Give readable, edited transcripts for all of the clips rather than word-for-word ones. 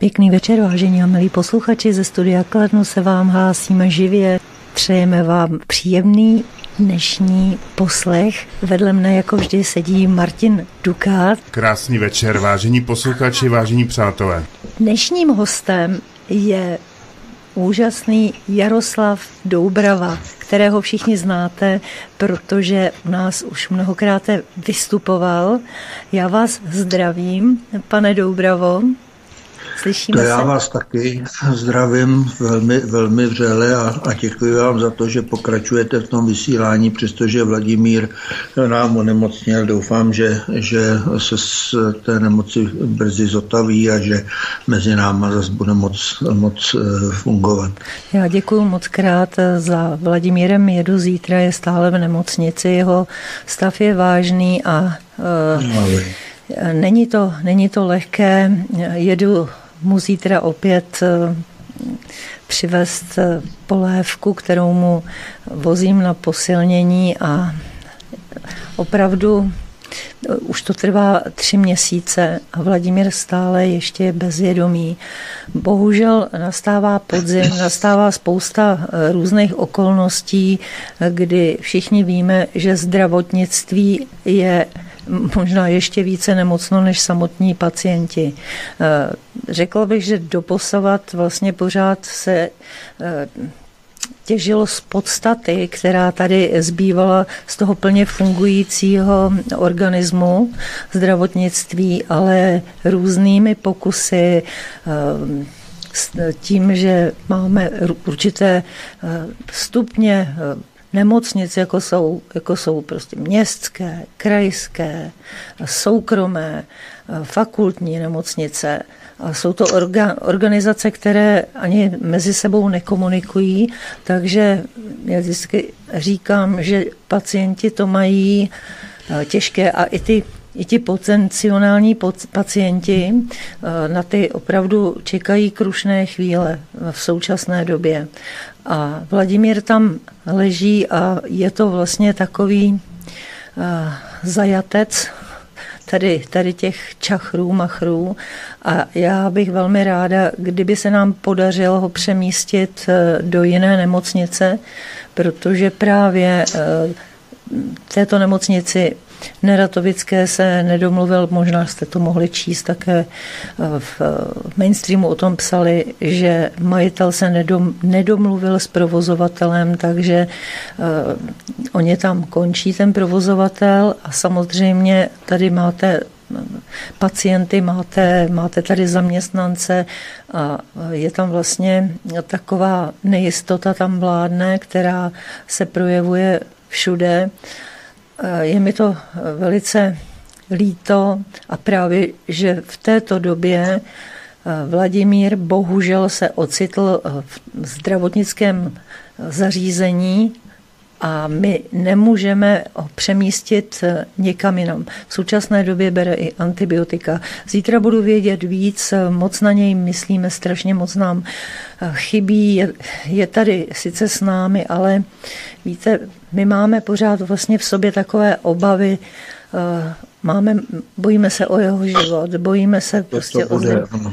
Pěkný večer, vážení a milí posluchači, ze studia Kladno se vám hlásíme živě. Přejeme vám příjemný dnešní poslech. Vedle mne jako vždy sedí Martin Dukát. Krásný večer, vážení posluchači, vážení přátelé. Dnešním hostem je úžasný Jaroslav Doubrava, kterého všichni znáte, protože u nás už mnohokrát vystupoval. Já vás zdravím, pane Doubravo. Slyšíme se? Já vás taky zdravím velmi, velmi vřele a děkuji vám za to, že pokračujete v tom vysílání, přestože Vladimír nám onemocněl. Doufám, že se z té nemoci brzy zotaví a že mezi náma zase bude moc fungovat. Já děkuji moc krát za Vladimírem. Jedu zítra, je stále v nemocnici, jeho stav je vážný a není to lehké. Jedu mu zítra opět přivést polévku, kterou mu vozím na posilnění a opravdu už to trvá 3 měsíce a Vladimír stále ještě je bezvědomý. Bohužel nastává podzim, nastává spousta různých okolností, kdy všichni víme, že zdravotnictví je možná ještě více nemocno než samotní pacienti. Řekla bych, že doposavat vlastně pořád se těžilo z podstaty, která tady zbývala z toho plně fungujícího organismu zdravotnictví, ale různými pokusy, tím, že máme určité stupně nemocnic, jako jsou prostě městské, krajské, soukromé, fakultní nemocnice. A jsou to organizace, které ani mezi sebou nekomunikují, takže já vždycky říkám, že pacienti to mají těžké a i ti potenciální pacienti na ty opravdu čekají krušné chvíle v současné době. A Vladimír tam leží a je to vlastně takový zajatec tady těch čachrů, machrů a já bych velmi ráda, kdyby se nám podařilo ho přemístit do jiné nemocnice, protože právě této nemocnici Neratovické se nedomluvil, možná jste to mohli číst také v mainstreamu, o tom psali, že majitel se nedomluvil s provozovatelem, takže oni tam končí ten provozovatel a samozřejmě tady máte pacienty, máte tady zaměstnance a je tam vlastně taková nejistota tam vládne, která se projevuje všude. Je mi to velice líto a právě, že v této době Vladimír bohužel se ocitl v zdravotnickém zařízení a my nemůžeme ho přemístit někam jinam. V současné době bere i antibiotika. Zítra budu vědět víc, moc na něj myslíme, strašně moc nám chybí, je tady sice s námi, ale víte, my máme pořád vlastně v sobě takové obavy, bojíme se o jeho život, bojíme se prostě o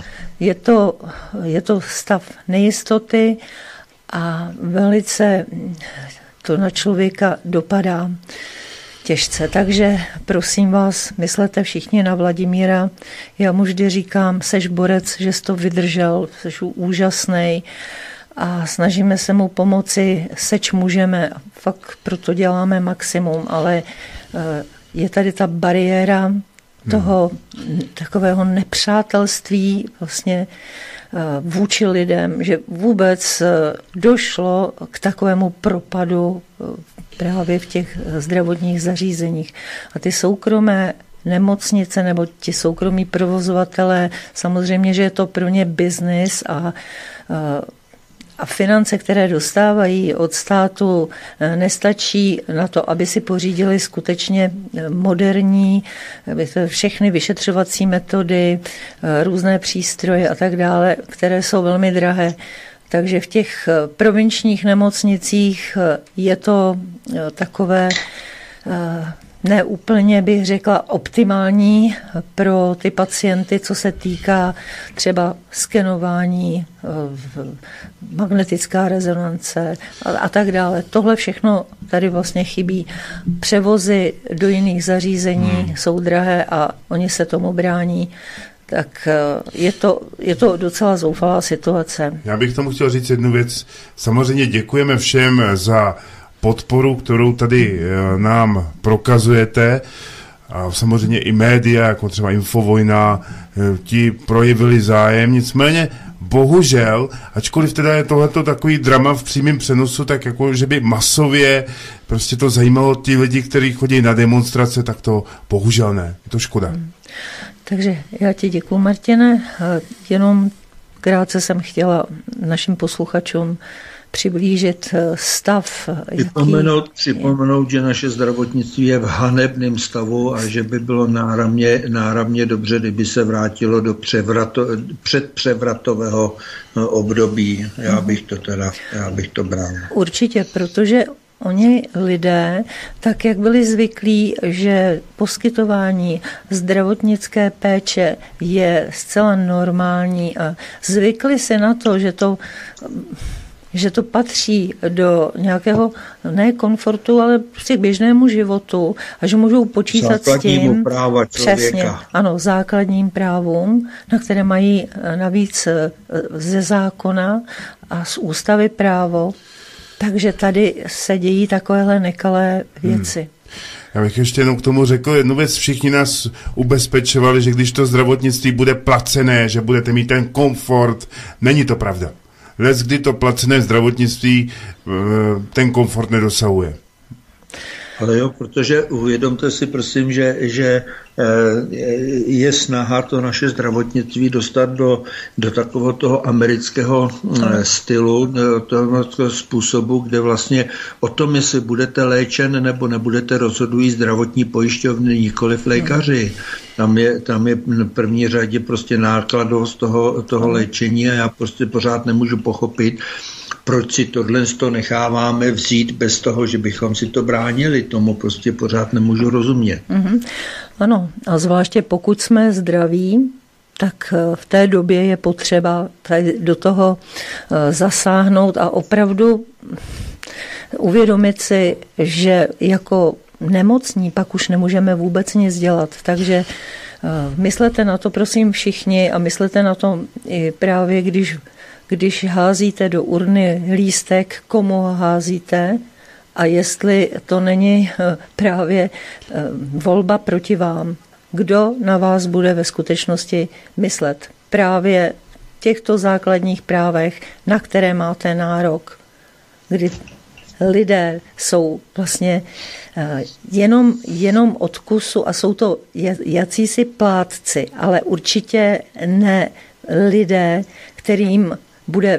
je to stav nejistoty a velice to na člověka dopadá těžce. Takže prosím vás, myslete všichni na Vladimíra. Já mu vždy říkám, seš borec, že jsi to vydržel, seš úžasnej a snažíme se mu pomoci, seč můžeme. Fakt proto děláme maximum, ale je tady ta bariéra toho takového nepřátelství vlastně vůči lidem, že vůbec došlo k takovému propadu právě v těch zdravotních zařízeních. A ty soukromé nemocnice nebo ti soukromí provozovatelé, samozřejmě, že je to pro ně biznis a finance, které dostávají od státu, nestačí na to, aby si pořídili skutečně moderní všechny vyšetřovací metody, různé přístroje a tak dále, které jsou velmi drahé. Takže v těch provinčních nemocnicích je to takové ne úplně bych řekla optimální pro ty pacienty, co se týká třeba skenování, magnetická rezonance a tak dále. Tohle všechno tady vlastně chybí. Převozy do jiných zařízení jsou drahé a oni se tomu brání. Tak je to docela zoufalá situace. Já bych tomu chtěl říct jednu věc. Samozřejmě děkujeme všem za podporu, kterou tady nám prokazujete. A samozřejmě i média, jako třeba Infovojna, ti projevili zájem. Nicméně, bohužel, ačkoliv teda je tohleto takový drama v přímém přenosu, tak jako, že by masově prostě to zajímalo ti lidi, kteří chodí na demonstrace, tak to bohužel ne. Je to škoda. Takže já ti děkuju, Martine. Jenom krátce jsem chtěla našim posluchačům přiblížit stav. Připomenout, že naše zdravotnictví je v hanebném stavu a že by bylo náramně dobře, kdyby se vrátilo do předpřevratového období. Já bych to bral. Určitě, protože oni lidé, tak jak byli zvyklí, že poskytování zdravotnické péče je zcela normální a zvykli si na to, že to patří do nějakého ne komfortu, ale prostě k běžnému životu a že můžou počítat s tím, přesně, ano, základním právům, na které mají navíc ze zákona a z ústavy právo. Takže tady se dějí takovéhle nekalé věci. Já bych ještě jenom k tomu řekl jednu věc. Všichni nás ubezpečovali, že když to zdravotnictví bude placené, že budete mít ten komfort. Není to pravda. Kdy to placené zdravotnictví ten komfort nedosahuje. Ale jo, protože uvědomte si, prosím, že je snaha to naše zdravotnictví dostat do takového toho amerického stylu, toho způsobu, kde vlastně o tom, jestli budete léčen nebo nebudete, rozhodují zdravotní pojišťovny, nikoliv lékaři. Tam je v první řadě prostě nákladovost toho léčení a já prostě pořád nemůžu pochopit, proč si tohle necháváme vzít bez toho, že bychom si to bránili. Tomu prostě pořád nemůžu rozumět. Ano, a zvláště pokud jsme zdraví, tak v té době je potřeba do toho zasáhnout a opravdu uvědomit si, že jako nemocní pak už nemůžeme vůbec nic dělat. Takže myslete na to, prosím, všichni a myslete na to i právě, když házíte do urny lístek, komu ho házíte a jestli to není právě volba proti vám. Kdo na vás bude ve skutečnosti myslet právě v těchto základních právech, na které máte nárok, kdy lidé jsou vlastně jenom odkusu a jsou to jacísi plátci, ale určitě ne lidé, kterým bude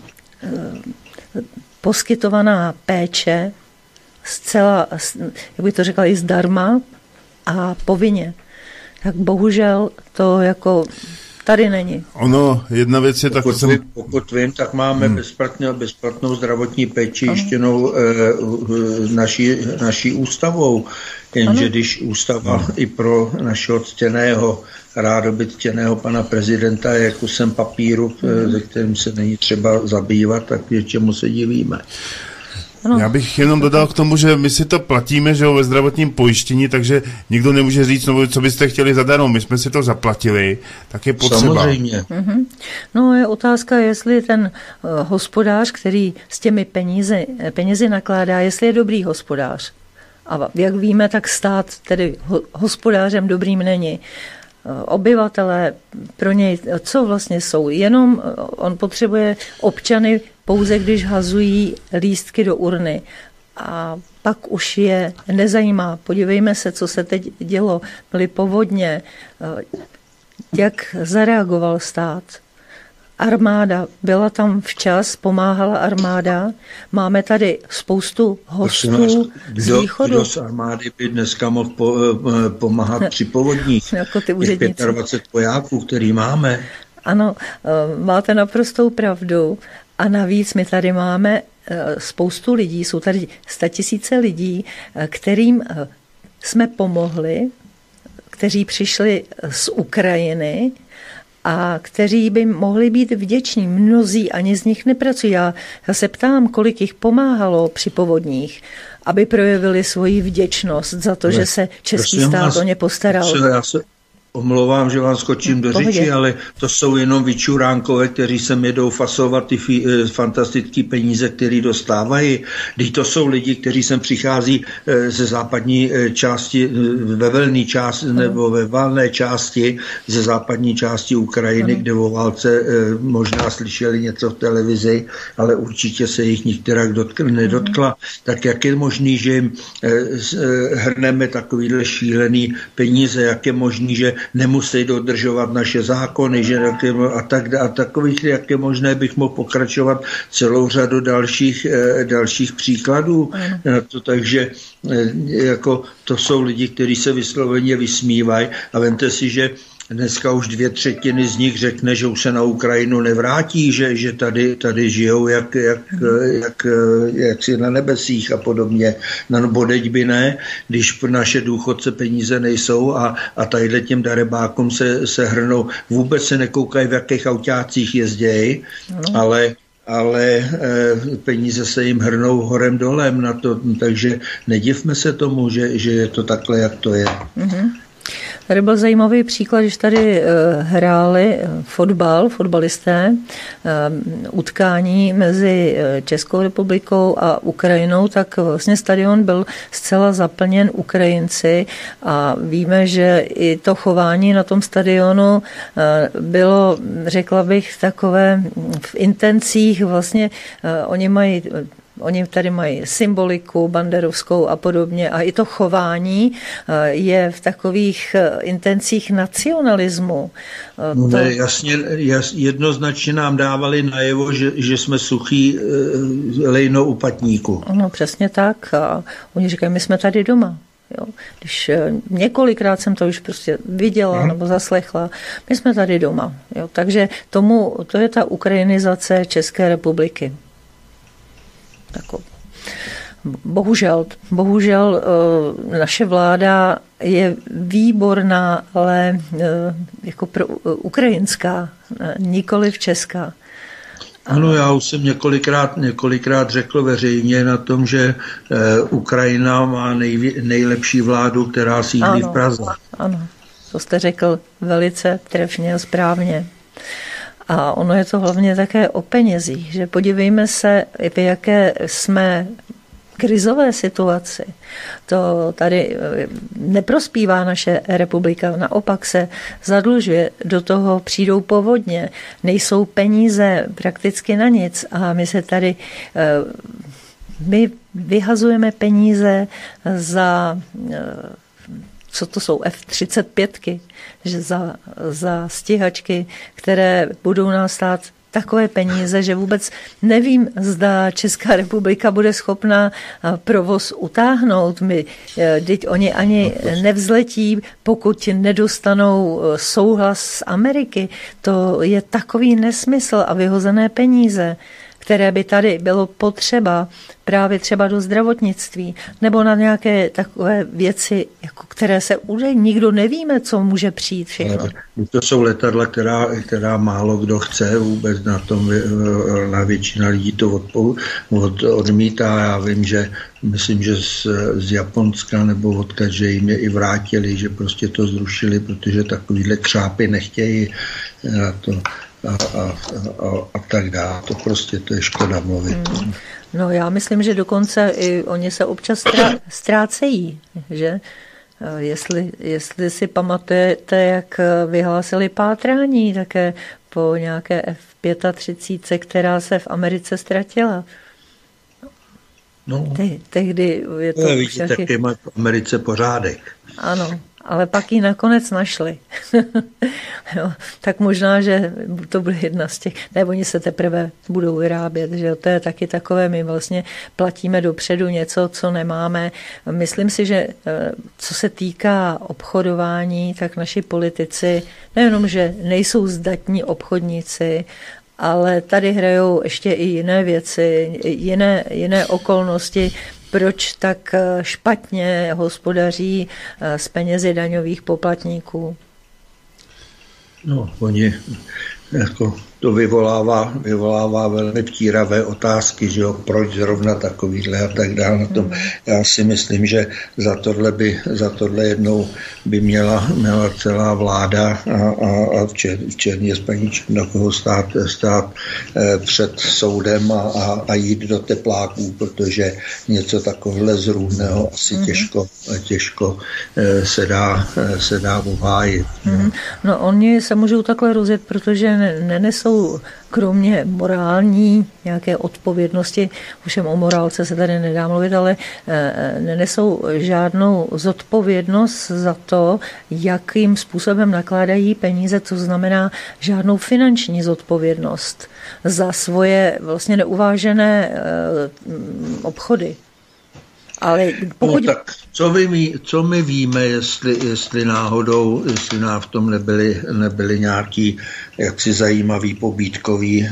poskytovaná péče zcela, jak bych to řekla, i zdarma a povinně. Tak bohužel to jako tady není. Ono, jedna věc je tak... Pokud vím, tak máme bezplatnou zdravotní péči jištěnou naší ústavou. Jenže když ústava i pro našeho ctěného, rádoby ctěného pana prezidenta je kusem papíru, ze kterým se není třeba zabývat, tak něčemu se divíme. Ano. Já bych jenom dodal k tomu, že my si to platíme, že ve zdravotním pojištění, takže nikdo nemůže říct, no, co byste chtěli zadarmo, my jsme si to zaplatili, tak je potřeba. Samozřejmě. No je otázka, jestli ten hospodář, který s těmi penězi nakládá, jestli je dobrý hospodář. A jak víme, tak stát tedy hospodářem dobrým není. Obyvatelé pro něj, co vlastně jsou? Jenom on potřebuje občany pouze, když hazují lístky do urny. A pak už je nezajímá. Podívejme se, co se teď dělo. Byly povodně. Jak zareagoval stát? Armáda byla tam včas, pomáhala armáda. Máme tady spoustu hostů z východu. Kdo z armády by dneska mohl pomáhat při povodních? Jako ty úředníci. 25 vojáků, který máme. Ano, máte naprostou pravdu. A navíc my tady máme spoustu lidí, jsou tady 100 000 lidí, kterým jsme pomohli, kteří přišli z Ukrajiny a kteří by mohli být vděční. Mnozí ani z nich nepracují. Já se ptám, kolik jich pomáhalo při povodních, aby projevili svoji vděčnost za to, že se český stát o ně postaral. Já se omlouvám, že vám skočím do řeči, ale to jsou jenom vyčuránkové, kteří sem jedou fasovat ty fantastické peníze, které dostávají. Když to jsou lidi, kteří sem přichází ze západní části, ve velné části nebo ve valné části, ze západní části Ukrajiny, kde o válce možná slyšeli něco v televizi, ale určitě se jich nikterak nedotkla. Tak jak je možný, že jim hrneme takovýhle šílený peníze, jak je možný, že nemusí dodržovat naše zákony, že a takových, jak je možné, bych mohl pokračovat celou řadu dalších příkladů. Takže jako to jsou lidi, kteří se vysloveně vysmívají a vemte si, že dneska už 2/3 z nich řekne, že už se na Ukrajinu nevrátí, že tady žijou jak si na nebesích a podobně. No bodeď by ne, když naše důchodce peníze nejsou a tadyhle těm darebákům se hrnou. Vůbec se nekoukají, v jakých autácích jezdějí, ale peníze se jim hrnou horem dolem na to, takže nedivme se tomu, že je to takhle, jak to je. Mm-hmm. Tady byl zajímavý příklad, když tady hráli fotbalisté, utkání mezi Českou republikou a Ukrajinou, tak vlastně stadion byl zcela zaplněn Ukrajinci a víme, že i to chování na tom stadionu bylo, řekla bych, takové v intencích, vlastně Oni tady mají symboliku banderovskou a podobně a i to chování je v takových intencích nacionalismu. Jednoznačně nám dávali najevo, že jsme suchý lejno u patníku. No přesně tak a oni říkají, my jsme tady doma. Jo. Když několikrát jsem to už prostě viděla nebo zaslechla, my jsme tady doma. Jo. Takže to je ta ukrajinizace České republiky. Bohužel naše vláda je výborná, ale jako ukrajinská, nikoliv česká. Ano, já už jsem několikrát řekl veřejně na tom, že Ukrajina má nejlepší vládu, která sídlí v Praze. Ano, to jste řekl velice trefně a správně. A ono je to hlavně také o penězích, že podívejme se, v jaké jsme krizové situaci. To tady neprospívá naše republika, naopak se zadlužuje, do toho přijdou povodně, nejsou peníze prakticky na nic a my vyhazujeme peníze za co to jsou F-35, že za stíhačky, které budou nás stát takové peníze, že vůbec nevím, zda Česká republika bude schopna provoz utáhnout. Teď oni ani nevzletí, pokud nedostanou souhlas z Ameriky. To je takový nesmysl a vyhozené peníze, které by tady bylo potřeba právě třeba do zdravotnictví nebo na nějaké takové věci, jako které se nikdo nevíme, co může přijít všechno. To jsou letadla, která málo kdo chce vůbec na většina lidí to odmítá. Já vím, myslím, že z Japonska nebo odkud, že jim je i vrátili, že prostě to zrušili, protože takovýhle křápy nechtějí a tak dále. To je škoda mluvit. No já myslím, že dokonce i oni se občas ztrácejí, že? Jestli si pamatujete, jak vyhlásili pátrání také po nějaké F-35, která se v Americe ztratila. No, tehdy je to vidíte, taky má v Americe pořádek. Ano, ale pak ji nakonec našli. Jo, tak možná, že to bude jedna z těch, ne, oni se teprve budou vyrábět, že to je taky takové, my vlastně platíme dopředu něco, co nemáme. Myslím si, že co se týká obchodování, tak naši politici nejenom, že nejsou zdatní obchodníci, ale tady hrajou ještě i jiné věci, jiné okolnosti. proč tak špatně hospodaří s penězi daňových poplatníků? No, oni jako to vyvolává velmi vtíravé otázky, že jo, proč zrovna takovýhle a tak dále. Na tom. Já si myslím, že za tohle jednou by měla celá vláda a včetně s paní Černochou stát před soudem a jít do tepláků, protože něco takového zrůdného asi těžko se dá obhájit. No oni se můžou takhle rozjet, protože nenesou kromě morální nějaké odpovědnosti, ovšem o morálce se tady nedá mluvit, ale nenesou žádnou zodpovědnost za to, jakým způsobem nakládají peníze, to znamená žádnou finanční zodpovědnost za svoje vlastně neuvážené obchody. Ale pokud... No, tak co my víme, jestli náhodou, jestli v tom nebyly nějaký jaksi zajímavý pobídkový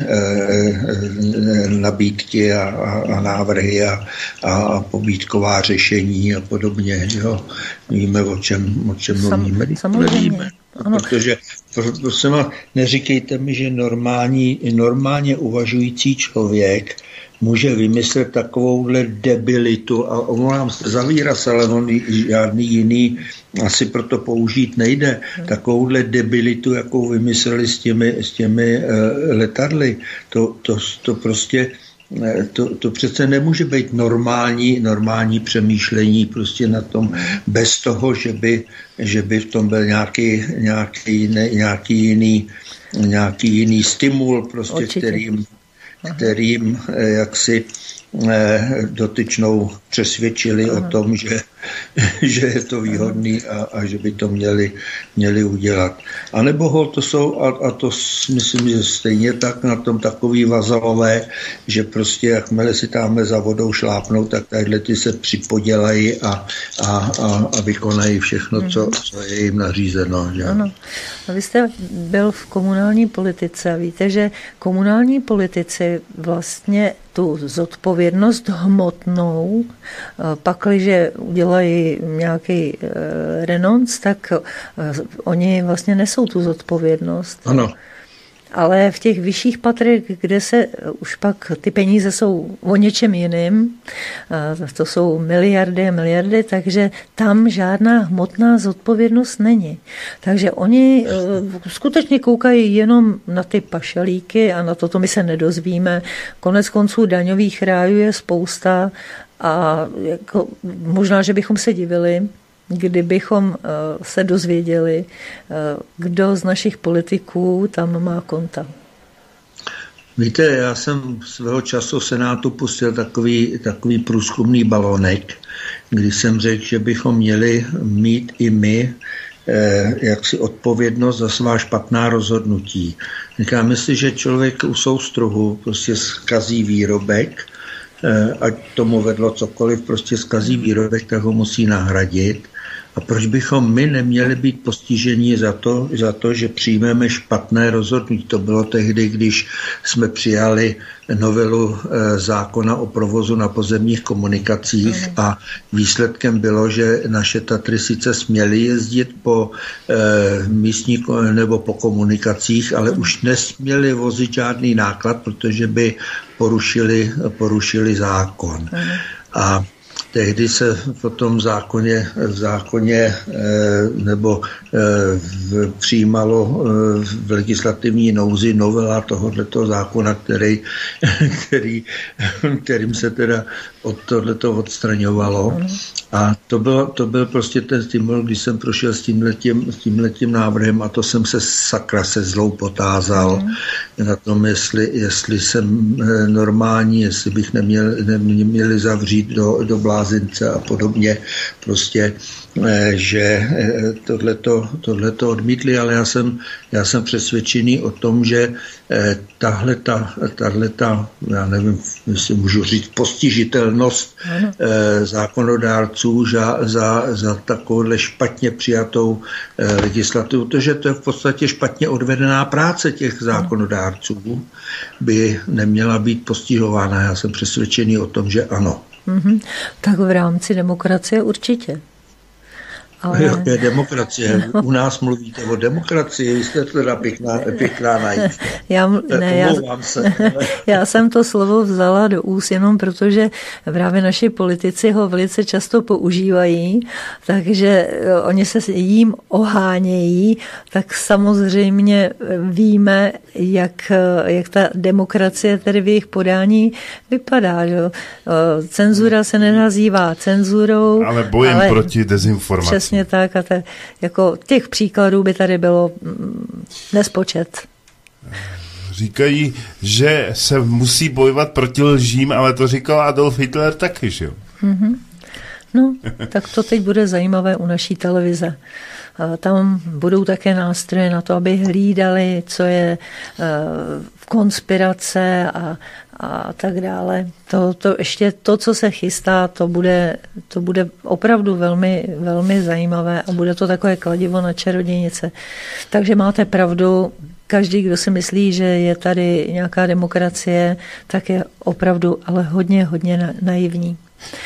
nabídky a návrhy a pobídková řešení a podobně. Jo? Víme, o čem mluvíme. Samozřejmě. Protože prosím, neříkejte mi, že normálně uvažující člověk může vymyslet takovouhle debilitu a omlouvám se za výraz, ale on žádný jiný asi proto použít nejde. Takovouhle debilitu, jakou vymysleli s těmi letadly, to prostě to přece nemůže být normální přemýšlení prostě na tom, bez toho, že by v tom byl nějaký jiný stimul, prostě, kterým jaksi dotyčnou přesvědčili o tom, že je to výhodný a že by to měli udělat. A nebo to jsou, a to myslím, že stejně tak na tom takový vazalové, že prostě jakmile si tamhle za vodou šlápnou, tak tadyhle ty se připodělají a vykonají všechno, co je jim nařízeno. Že? Ano. A vy jste byl v komunální politice a víte, že komunální politici vlastně tu zodpovědnost hmotnou, pakliže udělají nějaký renonc, tak oni vlastně nesou tu zodpovědnost. Ano. Ale v těch vyšších patrech, kde se už pak ty peníze jsou o něčem jiným, to jsou miliardy, takže tam žádná hmotná zodpovědnost není. Takže oni skutečně koukají jenom na ty pašalíky a na to my se nedozvíme. Konec konců daňových rájů je spousta a jako, možná, že bychom se divili, kdybychom se dozvěděli, kdo z našich politiků tam má konta. Víte, já jsem svého času v Senátu pustil takový průzkumný balonek, kdy jsem řekl, že bychom měli mít i my jaksi odpovědnost za svá špatná rozhodnutí. Říkám, jestliže člověk u soustruhu prostě zkazí výrobek, ať tomu vedlo cokoliv, prostě zkazí výrobek, tak ho musí nahradit. A proč bychom my neměli být postiženi za to, že přijmeme špatné rozhodnutí? To bylo tehdy, když jsme přijali novelu zákona o provozu na pozemních komunikacích a výsledkem bylo, že naše Tatry sice směly jezdit po místní nebo po komunikacích, ale už nesměly vozit žádný náklad, protože by porušili zákon. A tehdy se potom v zákoně přijímalo v legislativní nouzi novela tohoto zákona, kterým se teda od tohleto odstraňovalo. A to byl prostě ten stimul, když jsem prošel s tímhletím návrhem a to jsem se sakra se zlou potázal na tom, jestli jsem normální, jestli bych neměli zavřít do blázince a podobně. Prostě, že tohleto odmítli, ale já jsem přesvědčený o tom, že tahleta, já nevím, jestli můžu říct, postižitelnost zákonodárců za takovouhle špatně přijatou legislativu, protože to je v podstatě špatně odvedená práce těch zákonodárců, by neměla být postihována. Já jsem přesvědčený o tom, že ano. Tak v rámci demokracie určitě. Ale... Jaké demokracie? U nás mluvíte o demokracii, jste teda pěkná naivka. Já jsem to slovo vzala do úst jenom protože právě naši politici ho velice často používají, takže oni se jím ohánějí, tak samozřejmě víme, jak ta demokracie tedy v jejich podání vypadá. Že? Cenzura se nenazývá cenzurou. Ale bojem proti dezinformacím. Přesně tak. A jako těch příkladů by tady bylo nespočet. Říkají, že se musí bojovat proti lžím, ale to říkal Adolf Hitler taky, že jo? No, tak to teď bude zajímavé u naší televize. Tam budou také nástroje na to, aby hlídali, co je v konspirace a tak dále. Ještě to, co se chystá, to bude opravdu velmi, velmi zajímavé a bude to takové kladivo na čarodějnice. Takže máte pravdu, každý, kdo si myslí, že je tady nějaká demokracie, tak je opravdu ale hodně, hodně naivní.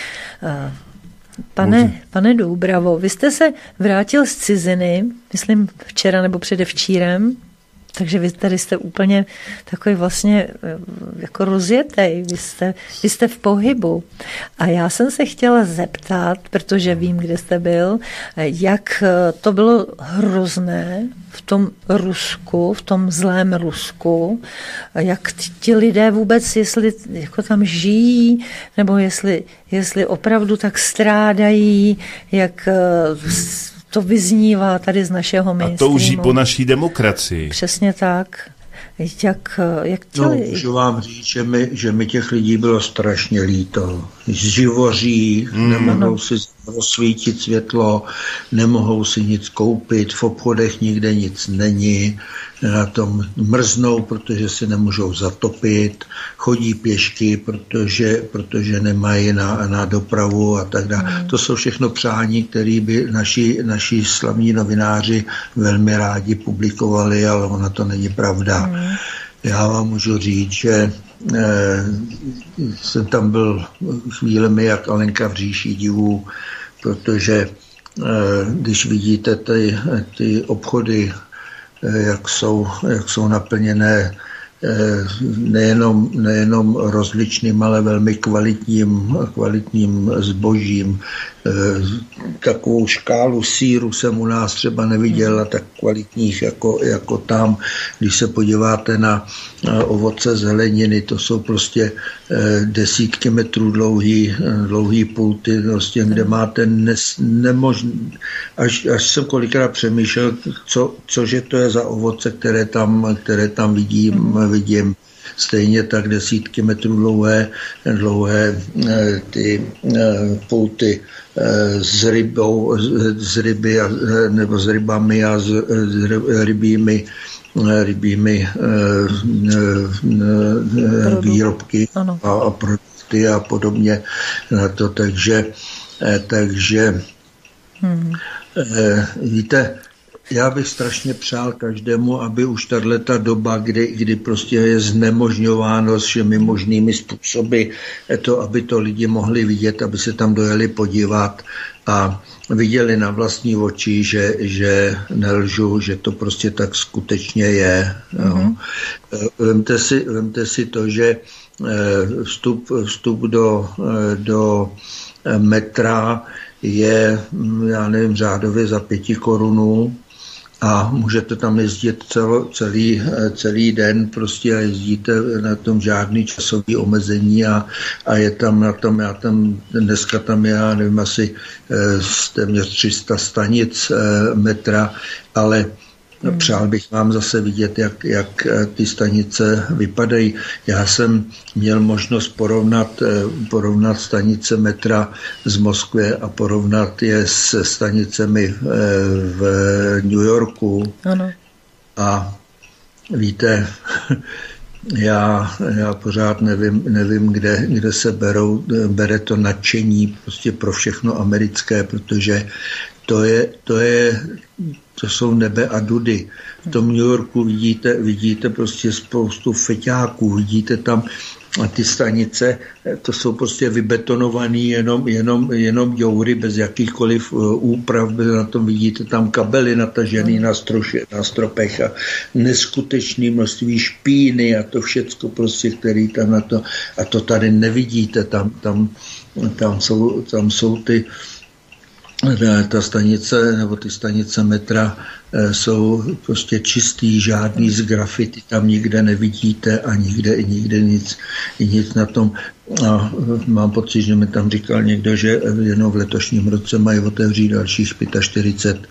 Pane Doubravo, vy jste se vrátil z ciziny, myslím včera nebo předevčírem, takže vy tady jste úplně takový vlastně jako rozjetej, vy jste v pohybu. A já jsem se chtěla zeptat, protože vím, kde jste byl, jak to bylo hrozné v tom Rusku, v tom zlém Rusku, jak ti lidé vůbec, jestli jako tam žijí, nebo jestli opravdu tak strádají, jak to vyznívá tady z našeho mainstreamu. A touží po naší demokracii. Přesně tak. Jak můžu vám říct, že mi těch lidí bylo strašně líto. Živoří, nemohou si rozsvítit světlo, nemohou si nic koupit, v obchodech nikde nic není, na tom mrznou, protože si nemůžou zatopit, chodí pěšky, protože nemají na dopravu a tak dále. To jsou všechno přání, které by naši slavní novináři velmi rádi publikovali, ale ona to není pravda. Já vám můžu říct, že jsem tam byl chvílemi jak Alenka v říši divů, protože když vidíte ty obchody, jak jsou naplněné nejenom rozličným, ale velmi kvalitním zbožím. Takovou škálu sýru jsem u nás třeba neviděl, tak kvalitních jako tam. Když se podíváte na ovoce zeleniny, to jsou prostě desítky metrů dlouhý pulty, prostě, kde máte až jsem kolikrát přemýšlel, cože to je za ovoce, které tam vidím. Stejně tak desítky metrů dlouhé ty pulty s rybami a s rybími výrobky a produkty a podobně na to, takže víte, já bych strašně přál každému, aby už tato doba, kdy prostě je znemožňováno všemi možnými způsoby, aby to lidi mohli vidět, aby se tam dojeli podívat a viděli na vlastní oči, že nelžu, že to prostě tak skutečně je. Mm-hmm. Vemte si to, že vstup do metra je, já nevím, řádově za 5 korun a můžete tam jezdit celý den prostě a jezdíte na tom žádný časový omezení a je tam na tom, dneska tam je, já nevím, asi téměř 300 stanic metra, ale přál bych vám zase vidět, jak ty stanice vypadají. Já jsem měl možnost porovnat stanice metra z Moskvy a porovnat je s stanicemi v New Yorku. Ano. A víte, já pořád nevím, kde se bere to nadšení prostě pro všechno americké, protože to jsou nebe a dudy. V tom New Yorku vidíte prostě spoustu feťáků, vidíte tam a ty stanice, to jsou prostě vybetonovaný jenom joury bez jakýchkoliv úprav, na tom vidíte tam kabely natažený na stropech a neskutečné množství špíny a to všecko prostě, který tam na to, a to tady nevidíte, tam jsou ta stanice, nebo ty stanice metra jsou prostě čistý, žádný z grafity tam nikde nevidíte a nikde nic na tom. A mám pocit, že mi tam říkal někdo, že jenom v letošním roce mají otevřít dalších 45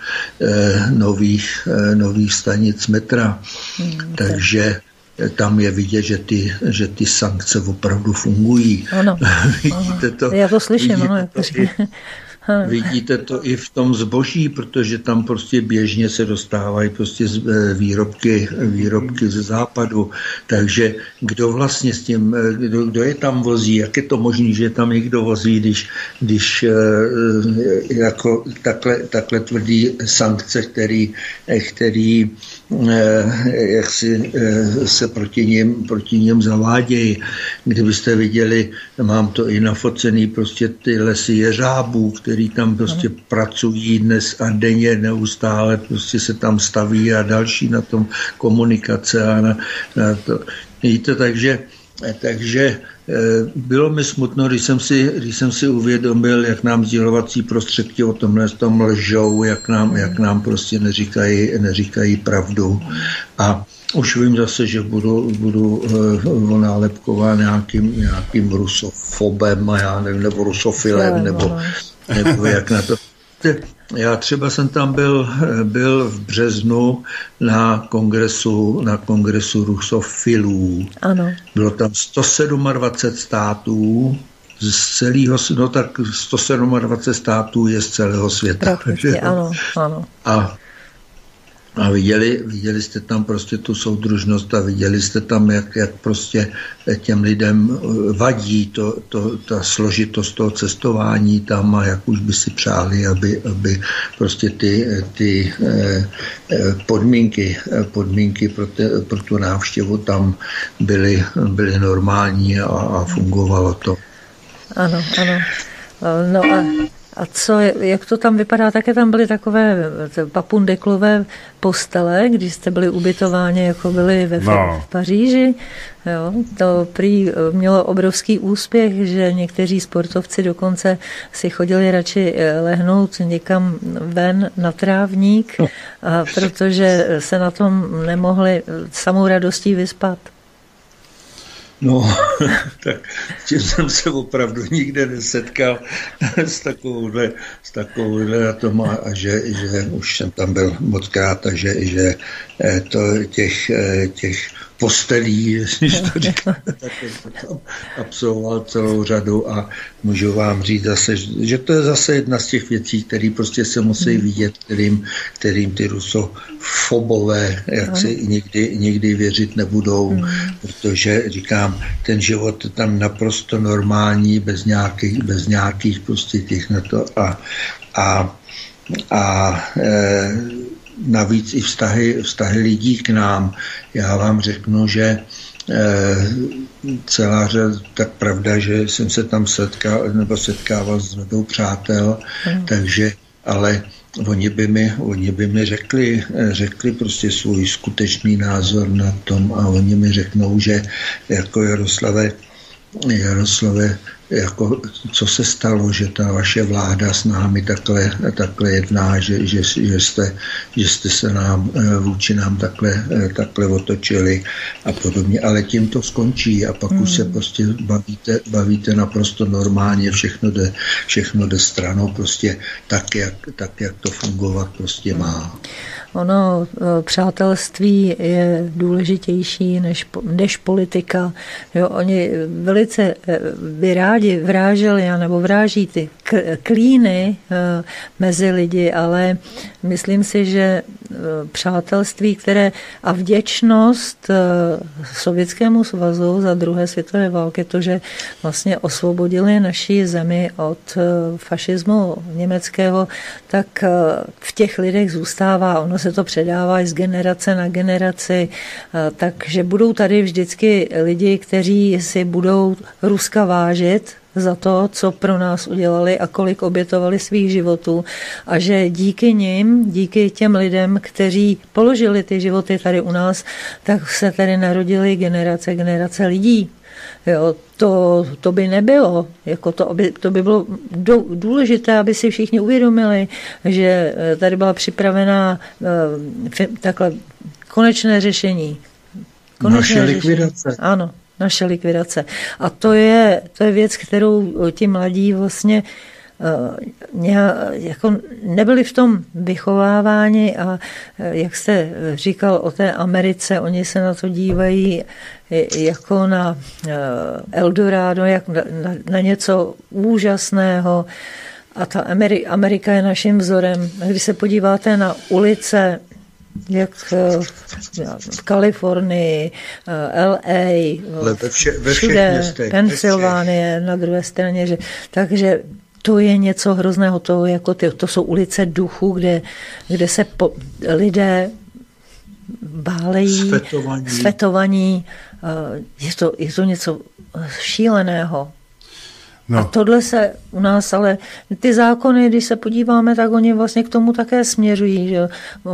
nových stanic metra. Takže tam je vidět, že ty sankce opravdu fungují. Ano. Vidíte to? Já to slyším, Vidíte to i v tom zboží, protože tam prostě běžně se dostávají prostě výrobky ze západu. Takže kdo vlastně s tím, kdo je tam vozí, jak je to možné, že tam někdo vozí, když jako takhle tvrdý sankce, který jak si se proti něm zavádějí. Kdybyste viděli, mám to i nafocený, prostě ty lesy jeřábů, který tam prostě pracují dnes a denně neustále, prostě se tam staví a další na tom komunikace a na to. Víte, takže bylo mi smutno, když jsem si uvědomil, jak nám sdělovací prostředky o tom lžou, jak nám prostě neříkají pravdu. A už vím zase, že budu nálepkován nějakým rusofobem a já nevím, nebo rusofilem, nebo jak na to. Já třeba jsem tam byl v březnu na kongresu rusofilů. Ano. Bylo tam 127 států z celého, no tak 127 států je z celého světa. Ano. A viděli jste tam prostě tu soudružnost a viděli jste tam, jak prostě těm lidem vadí ta složitost toho cestování tam a jak už by si přáli, aby prostě ty podmínky pro tu návštěvu tam byly normální a fungovalo to. Ano. No a jak to tam vypadá? Také tam byly takové papundeklové postele, když jste byli ubytováni, jako byli v Paříži. Jo, to prý mělo obrovský úspěch, že někteří sportovci dokonce si chodili radši lehnout někam ven na trávník, protože se na tom nemohli samou radostí vyspat. No, tak tím jsem se opravdu nikde nesetkal s takovouhle na tom a že už jsem tam byl mockrát a že to těch postelí, když to říkám, tak jsem tam absolvoval celou řadu a můžu vám říct zase, že to je zase jedna z těch věcí, které prostě se musí vidět, kterým ty rusofobové jak si nikdy věřit nebudou, protože říkám, ten život je tam naprosto normální, bez nějakých prostě těch na to a navíc i vztahy lidí k nám. Já vám řeknu, že celá řada, tak pravda, že jsem se tam setkával s řadou přátel, takže, ale oni by mi řekli prostě svůj skutečný názor na tom a oni mi řeknou, že jako Jaroslave, jako co se stalo, že ta vaše vláda s námi takhle jedná, že jste se vůči nám takhle otočili a podobně, ale tím to skončí a pak už se prostě bavíte naprosto normálně, všechno jde stranou, prostě tak, jak to fungovat prostě má. Ono, přátelství je důležitější než politika. Jo, oni velice by rádi vráželi, nebo vráží ty klíny mezi lidi, ale myslím si, že přátelství, které a vděčnost Sovětskému svazu za druhé světové války, to, že vlastně osvobodili naši zemi od fašismu německého, tak v těch lidech zůstává, ono se to předává z generace na generaci, takže budou tady vždycky lidi, kteří si budou Ruska vážit za to, co pro nás udělali a kolik obětovali svých životů a že díky nim, díky těm lidem, kteří položili ty životy tady u nás, tak se tady narodili generace lidí. Jo, to by nebylo. Jako to by bylo důležité, aby si všichni uvědomili, že tady byla připravená takhle konečné řešení. Naše likvidace. Ano, naše likvidace. A to je věc, kterou ti mladí vlastně jako nebyli v tom vychováváni a jak jste říkal o té Americe, oni se na to dívají jako na Eldorado, jak na něco úžasného a ta Amerika je naším vzorem. Když se podíváte na ulice, jak v Kalifornii, LA, všude, Pensylvánie na druhé straně, takže to je něco hrozného, to jsou ulice duchu, kde se lidé bálejí, svetovaní, je to něco šíleného. No. A tohle se u nás, ale ty zákony, když se podíváme, tak oni vlastně k tomu také směřují, že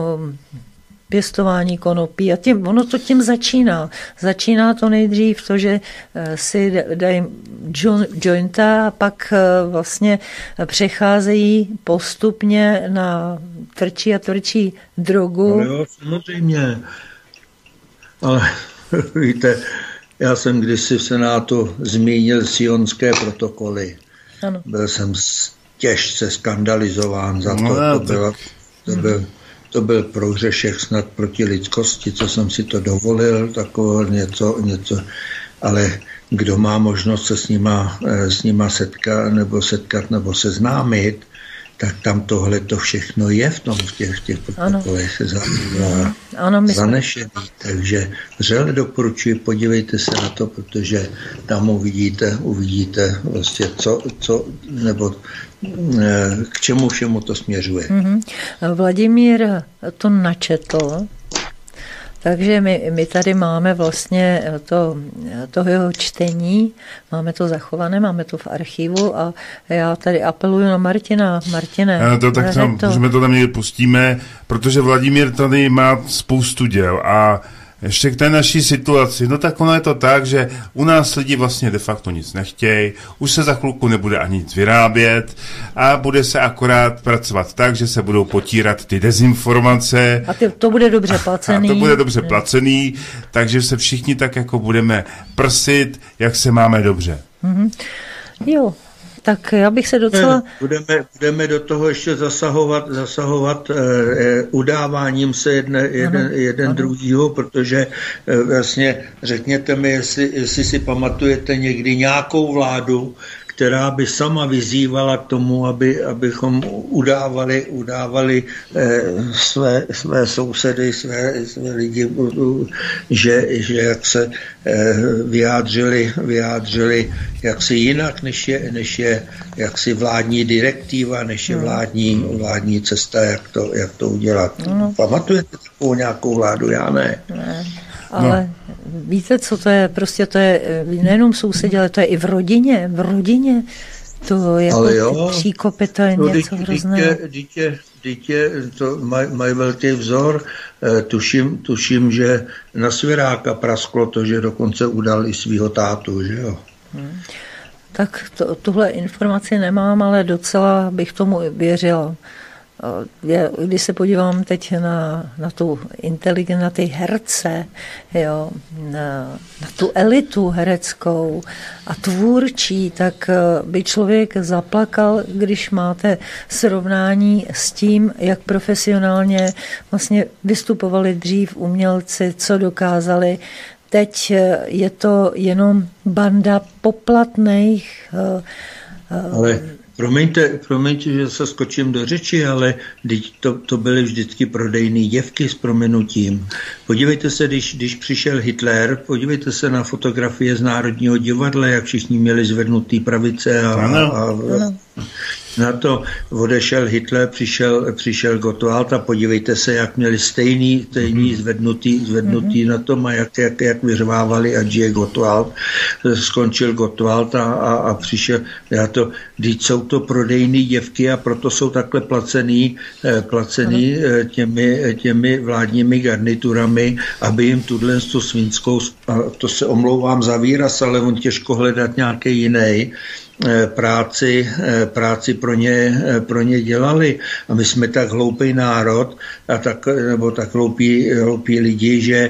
pěstování konopí a ono to tím začíná. Začíná to nejdřív to, že si dají jointa a pak vlastně přecházejí postupně na tvrdší a tvrdší drogu. No jo, samozřejmě. Ale víte, já jsem kdysi v Senátu zmínil sionské protokoly. Ano. Byl jsem těžce skandalizován za to. To byl prohřešek snad proti lidskosti, co jsem si to dovolil, takového něco. Ale kdo má možnost se s nima setkat nebo seznámit, tak tam tohle to všechno je v těch protokolech zanešený. Takže vřele doporučuji, podívejte se na to, protože tam uvidíte vlastně co nebo k čemu všemu to směřuje. Vladimír to načetl, takže my tady máme vlastně toho jeho čtení, máme to zachované, máme to v archivu a já tady apeluju na Martina. Martine, můžeme to tam někdy pustíme, protože Vladimír tady má spoustu děl a ještě k té naší situaci, no tak ono je to tak, že u nás lidi vlastně de facto nic nechtějí, už se za chvilku nebude ani nic vyrábět a bude se akorát pracovat tak, že se budou potírat ty dezinformace. A to bude dobře placený. A to bude dobře placený, takže se všichni tak jako budeme prsit, jak se máme dobře. Mm-hmm. Jo. Tak já bych se docela... Budeme do toho ještě zasahovat udáváním se jeden druhýho, aby vlastně řekněte mi, jestli si pamatujete někdy nějakou vládu, která by sama vyzývala k tomu, abychom udávali své sousedy, své lidi, že jak se vyjádřili jaksi jinak, než je jaksi vládní direktiva, než je vládní cesta, jak to udělat. Pamatujete takovou nějakou vládu? Já ne. Ale víte, co to je? Prostě to je nejenom sousedí, ale to je i v rodině. To je jako příkopy, to je něco hrozného. Dítě to mají velký vzor. Tuším, že na Svěráka prasklo to, že dokonce udal i svýho tátu, že jo? Tak tuhle informaci nemám, ale docela bych tomu věřila. Když se podívám teď na tu inteligenci, na ty herce, jo, na tu elitu hereckou a tvůrčí, tak by člověk zaplakal, když máte srovnání s tím, jak profesionálně vlastně vystupovali dřív umělci, co dokázali. Teď je to jenom banda poplatných Promiňte, že se skočím do řeči, ale to byly vždycky prodejné děvky s prominutím. Podívejte se, když přišel Hitler, podívejte se na fotografie z Národního divadla, jak všichni měli zvednutý pravice a na to odešel Hitler, přišel Gottwald a podívejte se, jak měli stejný zvednutý na tom a jak vyřvávali, ať je Gottwald. Skončil Gottwald a přišel, když jsou to prodejné děvky a proto jsou takhle placený těmi vládními garniturami, aby jim tu svinskou, to se omlouvám za výraz, ale on těžko hledat nějaký jiný, práci pro ně dělali. A my jsme tak hloupý národ a tak hloupí lidi, že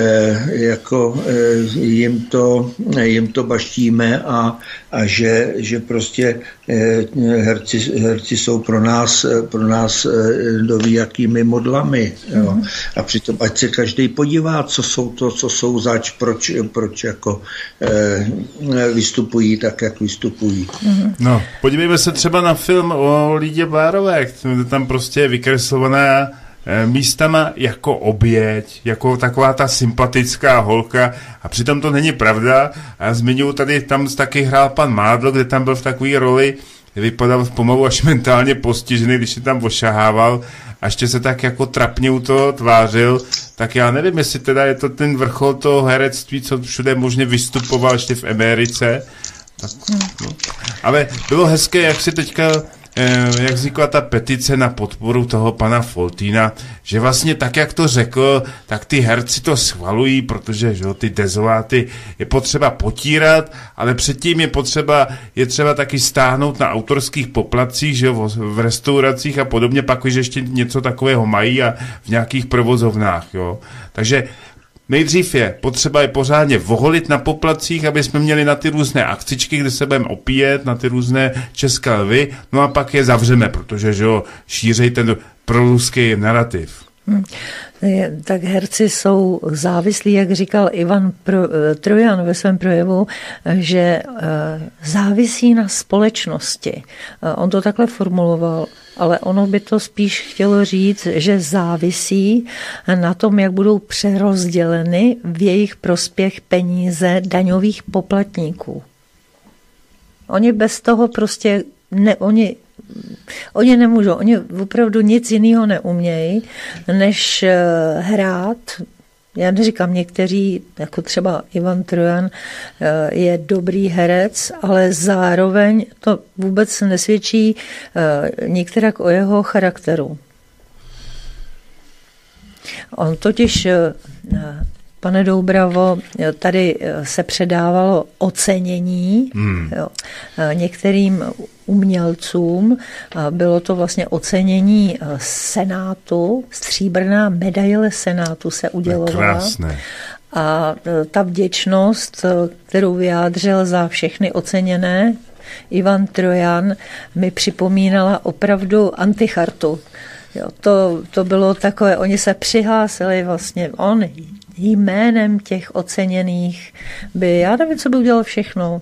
jim to baštíme a že prostě herci jsou pro nás doví jakými modlami. Jo. A přitom ať se každý podívá, co jsou zač, proč jako vystupují tak, jak vystupují. No, podívejme se třeba na film o Lídě Bárové, tam prostě je vykreslovaná místama jako oběť, jako taková ta sympatická holka a přitom to není pravda. A já zmiňuji tady, tam taky hrál pan Mádl, kde tam byl v takové roli, vypadal pomalu až mentálně postižený, když se tam ošahával a ještě se tak jako trapně u toho tvářil, tak já nevím, jestli teda je to ten vrchol toho herectví, co všude možně vystupoval ještě v Americe. Tak, no. Ale bylo hezké, jak si teďka, jak vznikla ta petice na podporu toho pana Foltýna, že vlastně tak, jak to řekl, tak ty herci to schvalují, protože že, ty dezoláty je potřeba potírat, ale předtím je třeba taky stáhnout na autorských poplatcích, že jo, v restauracích a podobně, pak když ještě něco takového mají a v nějakých provozovnách, jo. Takže nejdřív je potřeba je pořádně voholit na poplatcích, aby jsme měli na ty různé akcičky, kde se budeme opíjet, na ty různé české lvy, no a pak je zavřeme, protože že jo, šířej ten proruský narrativ. Tak herci jsou závislí, jak říkal Ivan Trojan ve svém projevu, že závisí na společnosti. On to takhle formuloval, ale ono by to spíš chtělo říct, že závisí na tom, jak budou přerozděleny v jejich prospěch peníze daňových poplatníků. Oni bez toho prostě Oni nemůžou, oni opravdu nic jiného neumějí, než hrát. Já neříkám, někteří, jako třeba Ivan Trojan, je dobrý herec, ale zároveň to vůbec nesvědčí nikterak o jeho charakteru. On totiž, pane Doubravo, tady se předávalo ocenění některým umělcům. Bylo to vlastně ocenění Senátu, stříbrná medaile Senátu se udělovala. Krásné. A ta vděčnost, kterou vyjádřil za všechny oceněné Ivan Trojan, mi připomínala opravdu antichartu. Jo, to bylo takové, oni se přihlásili vlastně, on jménem těch oceněných by, já nevím, co by udělal všechno,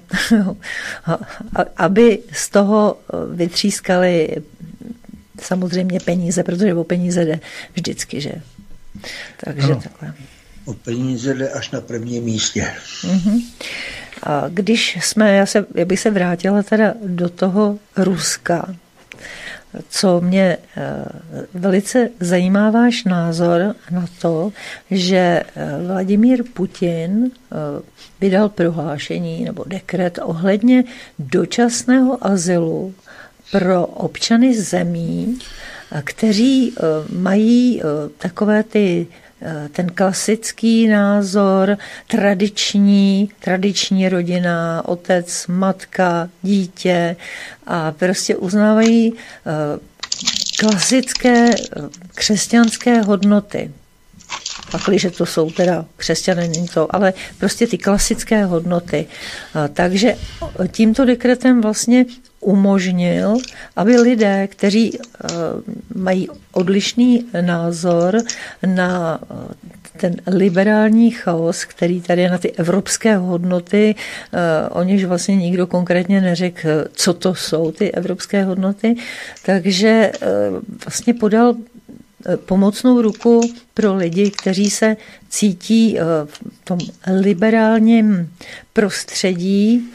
aby z toho vytřískali samozřejmě peníze, protože o peníze jde vždycky, že? Takže no, takhle. O peníze jde až na prvním místě. A když jsme, já bych se vrátila teda do toho Ruska, co mě velice zajímá váš názor na to, že Vladimír Putin vydal prohlášení nebo dekret ohledně dočasného azylu pro občany zemí, kteří mají takové ten klasický názor, tradiční rodina, otec, matka, dítě a prostě uznávají klasické křesťanské hodnoty. Pakliže to jsou teda křesťané, není to, ale prostě ty klasické hodnoty. Takže tímto dekretem vlastně umožnil, aby lidé, kteří mají odlišný názor na ten liberální chaos, který tady je na ty evropské hodnoty, o něž vlastně nikdo konkrétně neřekl, co to jsou ty evropské hodnoty, takže vlastně podal pomocnou ruku pro lidi, kteří se cítí v tom liberálním prostředí,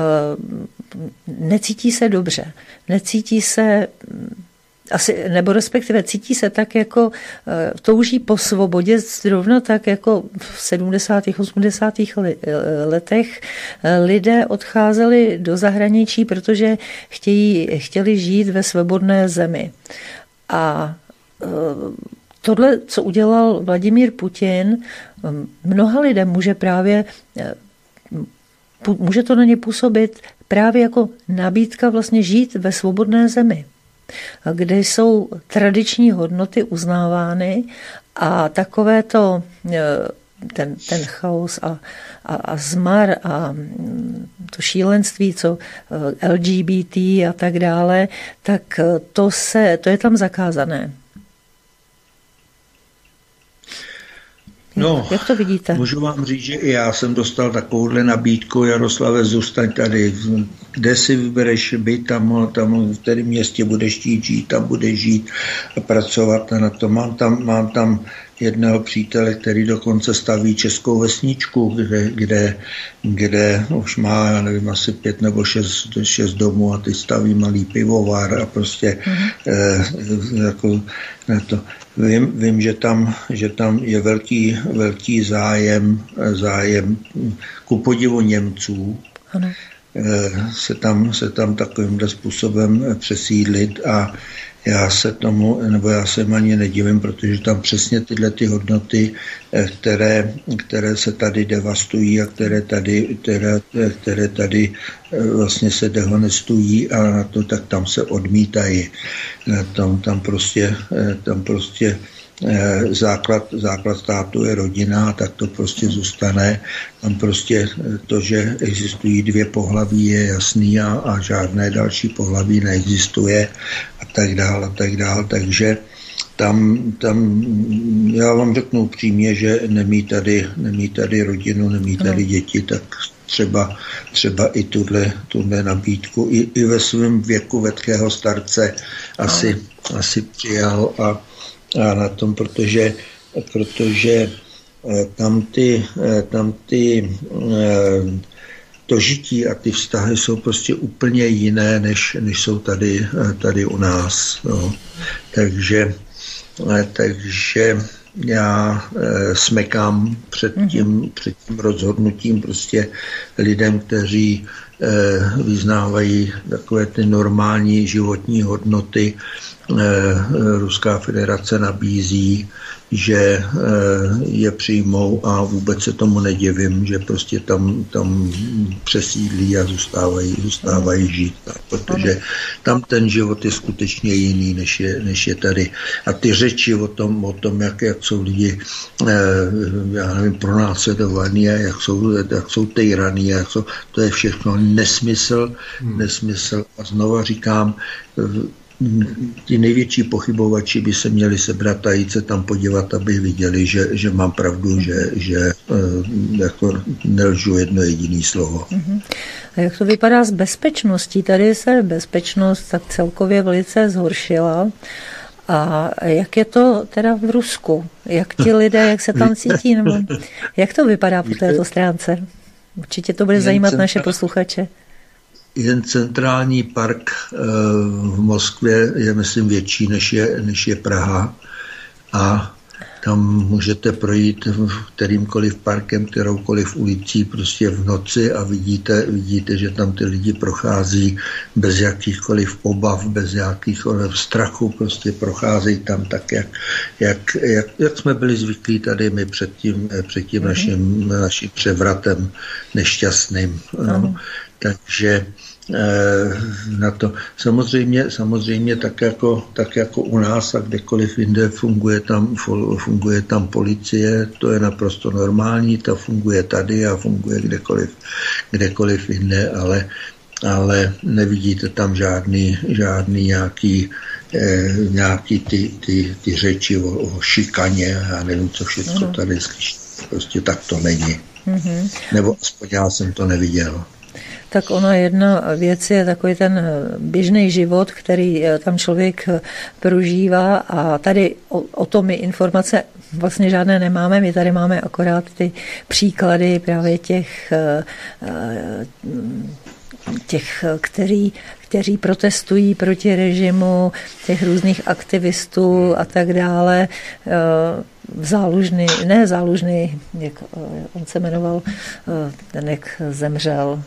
necítí se dobře, necítí se asi, nebo respektive cítí se tak, jako touží po svobodě, zrovna tak, jako v 70. 80. letech lidé odcházeli do zahraničí, protože chtěli žít ve svobodné zemi. A tohle, co udělal Vladimír Putin, mnoha lidem může to na ně působit právě jako nabídka vlastně žít ve svobodné zemi, kde jsou tradiční hodnoty uznávány a takové to ten chaos a zmar a to šílenství, co LGBT a tak dále, tak to je tam zakázané. No, jak to vidíte? Můžu vám říct, že i já jsem dostal takovouhle nabídku: Jaroslave, zůstaň tady, kde si vybereš byt, tam v kterém městě budeš chtít žít, tam budeš žít a pracovat na to. Mám tam jednoho přítele, který dokonce staví českou vesničku, kde už má, já nevím, asi 5 nebo 6 domů a ty staví malý pivovar a prostě jako na to. Vím, že tam je velký zájem ku podivu Němců. Ano. Se tam takovýmhle způsobem přesídlit a já se ani nedivím, protože tam přesně tyhle ty hodnoty, které se tady devastují a které tady vlastně se dehonestují a na to, tak tam se odmítají. Tam prostě základ státu je rodina, tak to prostě zůstane. Tam prostě to, že existují 2 pohlaví, je jasný a žádné další pohlaví neexistuje a tak dále. Takže tam já vám řeknu upřímně, že nemí tady rodinu, nemí tady děti, tak třeba i tuhle nabídku i ve svém věku vetkého starce asi přijal a na tom, protože tam to žití a ty vztahy jsou prostě úplně jiné, než jsou tady u nás. No. Takže já smekám před tím rozhodnutím prostě lidem, kteří vyznávají takové ty normální životní hodnoty. Ruská federace nabízí, že je přijmou a vůbec se tomu nedivím, že prostě tam přesídlí a zůstávají žít, protože tam ten život je skutečně jiný, než je tady. A ty řeči o tom, jak jsou lidi, já nevím, pronásledovaní a jak jsou týraní, to je všechno nesmysl. A znova říkám, ti největší pochybovači by se měli sebrat a jít se tam podívat, aby viděli, že mám pravdu, že jako nelžu jedno jediné slovo. A jak to vypadá s bezpečností? Tady se bezpečnost tak celkově velice zhoršila. A jak je to teda v Rusku? Jak ti lidé, jak se tam cítí? Nebo jak to vypadá po této stránce? Určitě to bude zajímat naše posluchače. Jen centrální park v Moskvě je, myslím, větší, než je Praha. A tam můžete projít kterýmkoliv parkem, kteroukoliv ulicí prostě v noci a vidíte, že tam ty lidi prochází bez jakýchkoliv obav, bez jakýchkoliv strachu, prostě procházejí tam tak, jak jsme byli zvyklí tady my před tím naším převratem nešťastným. No. Takže na to samozřejmě tak jako u nás a kdekoliv jinde funguje tam policie, to je naprosto normální, ta funguje tady a funguje kdekoliv jinde, ale ale nevidíte tam žádný nějaký ty řeči o šikaně, já nevím, co všechno tady slyším. Prostě tak to není. Nebo aspoň já jsem to neviděl. Tak ona jedna věc je takový ten běžný život, který tam člověk prožívá a tady o tom my informace vlastně žádné nemáme. My tady máme akorát ty příklady právě těch, kteří protestují proti režimu, těch různých aktivistů a tak dále. Zálužný, jak on se jmenoval, ten jak zemřel,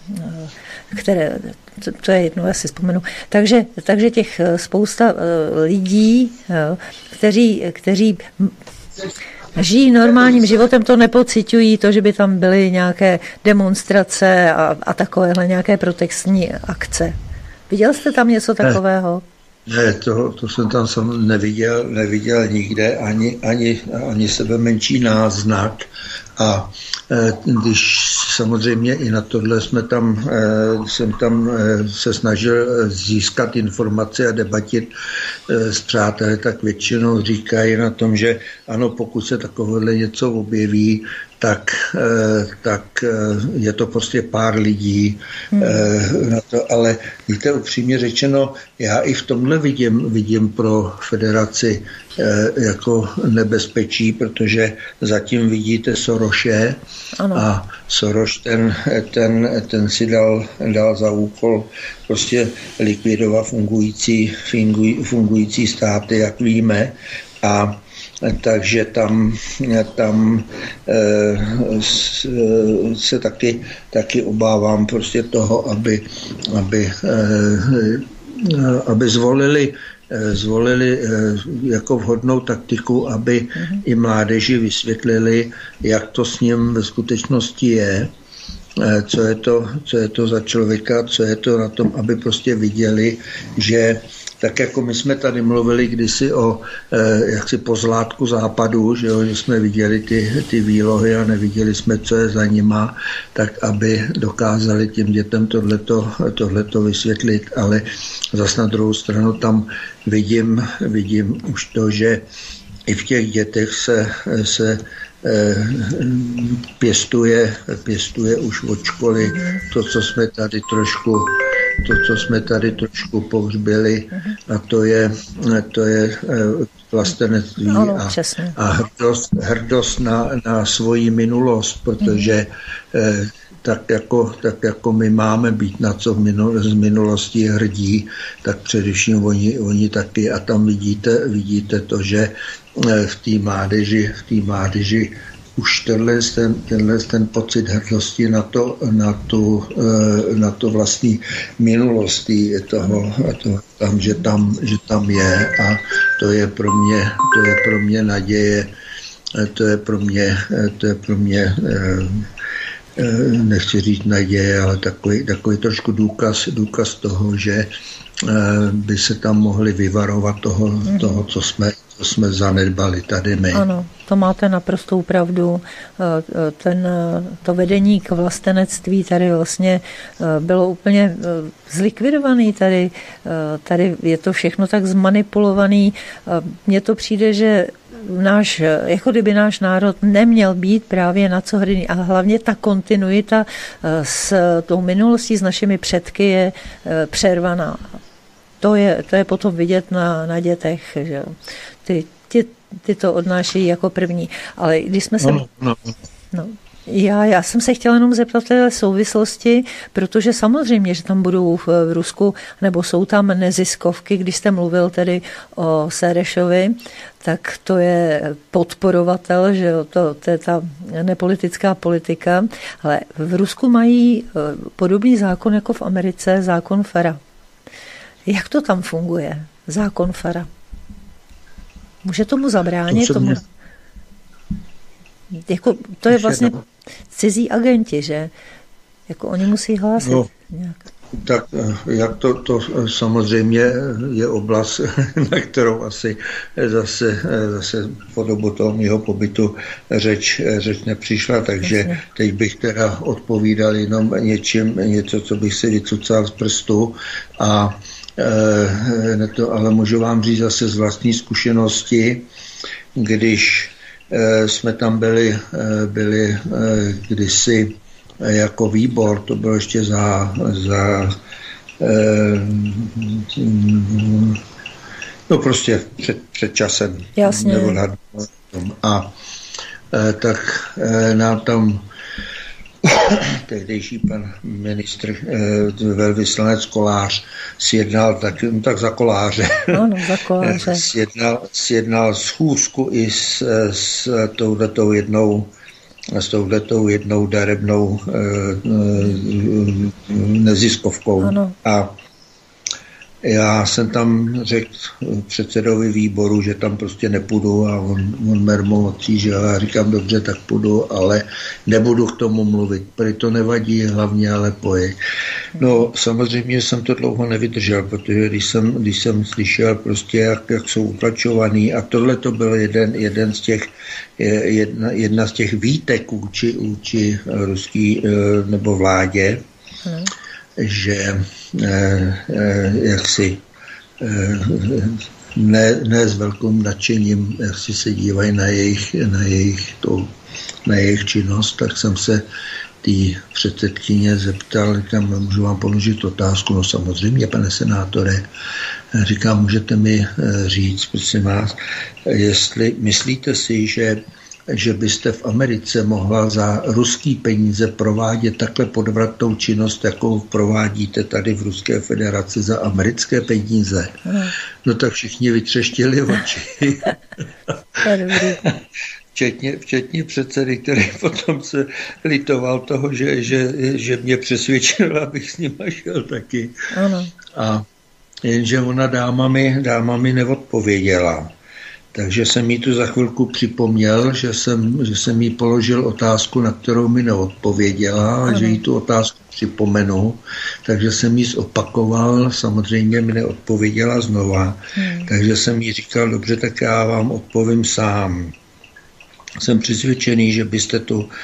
to je jedno, já si vzpomenu. Takže těch spousta lidí, kteří žijí normálním životem, to nepociťují, to, že by tam byly nějaké demonstrace a takovéhle nějaké protestní akce. Viděl jste tam něco takového? Ne, to jsem tam neviděl nikde, ani sebe menší náznak. A když samozřejmě i na tohle jsem tam se snažil získat informace a debatit s přáteli, tak většinou říkají na tom, že ano, pokud se takovéhle něco objeví, tak je to prostě pár lidí na to, ale víte, upřímně řečeno, já i v tomhle vidím pro federaci jako nebezpečí, protože zatím vidíte Sorose a Soros ten si dal za úkol prostě likvidovat fungující státy, jak víme, a takže tam se taky obávám prostě toho, aby zvolili jako vhodnou taktiku, aby i mládeži vysvětlili, jak to s ním ve skutečnosti je, co je to za člověka, co je to na tom, aby prostě viděli, že tak jako my jsme tady mluvili kdysi o jaksi pozlátku západu, že jsme viděli ty výlohy a neviděli jsme, co je za nima, tak aby dokázali těm dětem tohleto vysvětlit, ale zas na druhou stranu tam vidím už to, že i v těch dětech se pěstuje už od školy to, co jsme tady trošku pohřbili, a to je vlastenectví a hrdost na svoji minulost, protože tak jako my máme být na co z minulosti hrdí, tak především oni taky, a tam vidíte to, že v té mládeži už ten pocit hrdosti na to vlastní minulosti toho tam, že tam je, a to je pro mě naděje, to je pro mě nechci říct naděje, ale takový trošku důkaz toho, že by se tam mohli vyvarovat toho, co jsme zanedbali tady my. Ano, to máte naprostou pravdu. To vedení k vlastenectví tady vlastně bylo úplně zlikvidovaný. Tady je to všechno tak zmanipulovaný. Mně to přijde, že jako kdyby náš národ neměl být právě na co hrdý. A hlavně ta kontinuita s tou minulostí, s našimi předky je přervaná. To je potom vidět na dětech, že ty to odnášejí jako první. Ale když jsme se... No. Já jsem se chtěla jenom zeptat té souvislosti, protože samozřejmě, že tam budou v Rusku, nebo jsou tam neziskovky, když jste mluvil tedy o Serešovi, tak to je podporovatel, že to je ta nepolitická politika, ale v Rusku mají podobný zákon jako v Americe, zákon Fera. Jak to tam funguje, zákon Fera? Může tomu zabránit? To je vlastně cizí agenti, že? Jako oni musí hlásit nějak. Tak jak to samozřejmě je oblast, na kterou asi zase po dobu toho mého pobytu řeč nepřišla, takže teď bych teda odpovídal jenom něco, co bych si vycucal z prstu ale můžu vám říct zase z vlastní zkušenosti, když jsme tam byli kdysi jako výbor, to bylo ještě prostě před časem. Jasně. Tak nám tam tehdejší pan ministr, velvyslanec Kolář sjednal, tak za Koláře, za Koláře. sjednal schůzku i s touhletou jednou darebnou neziskovkou. Ano. A já jsem tam řekl předsedovi výboru, že tam prostě nepůjdu a on mermou očí, že já říkám, dobře, tak půjdu, ale nebudu k tomu mluvit, protože to nevadí, hlavně ale pojď. No samozřejmě jsem to dlouho nevydržel, protože když jsem slyšel prostě, jak jsou utlačovaný, a tohle to byl jedna z těch výtek vůči ruský nebo vládě, že jaksi ne s velkým nadšením, jak si se dívají na jejich činnost, tak jsem se té předsedkyně zeptal, říkám, můžu vám položit otázku, no samozřejmě, pane senátore, říkám, můžete mi říct, prosím vás, jestli myslíte si, že byste v Americe mohla za ruský peníze provádět takhle podvratnou činnost, jakou provádíte tady v Ruské federaci za americké peníze. No tak všichni vytřeštili oči. Včetně předsedy, který potom se litoval toho, že mě přesvědčil, abych s ním šel taky. Ano. A jenže ona dámami neodpověděla. Takže jsem jí tu za chvilku připomněl, že jsem jí položil otázku, na kterou mi neodpověděla, a že jí tu otázku připomenu. Takže jsem jí zopakoval, samozřejmě mi neodpověděla znova. Takže jsem jí říkal, dobře, tak já vám odpovím sám. Jsem přesvědčený, že byste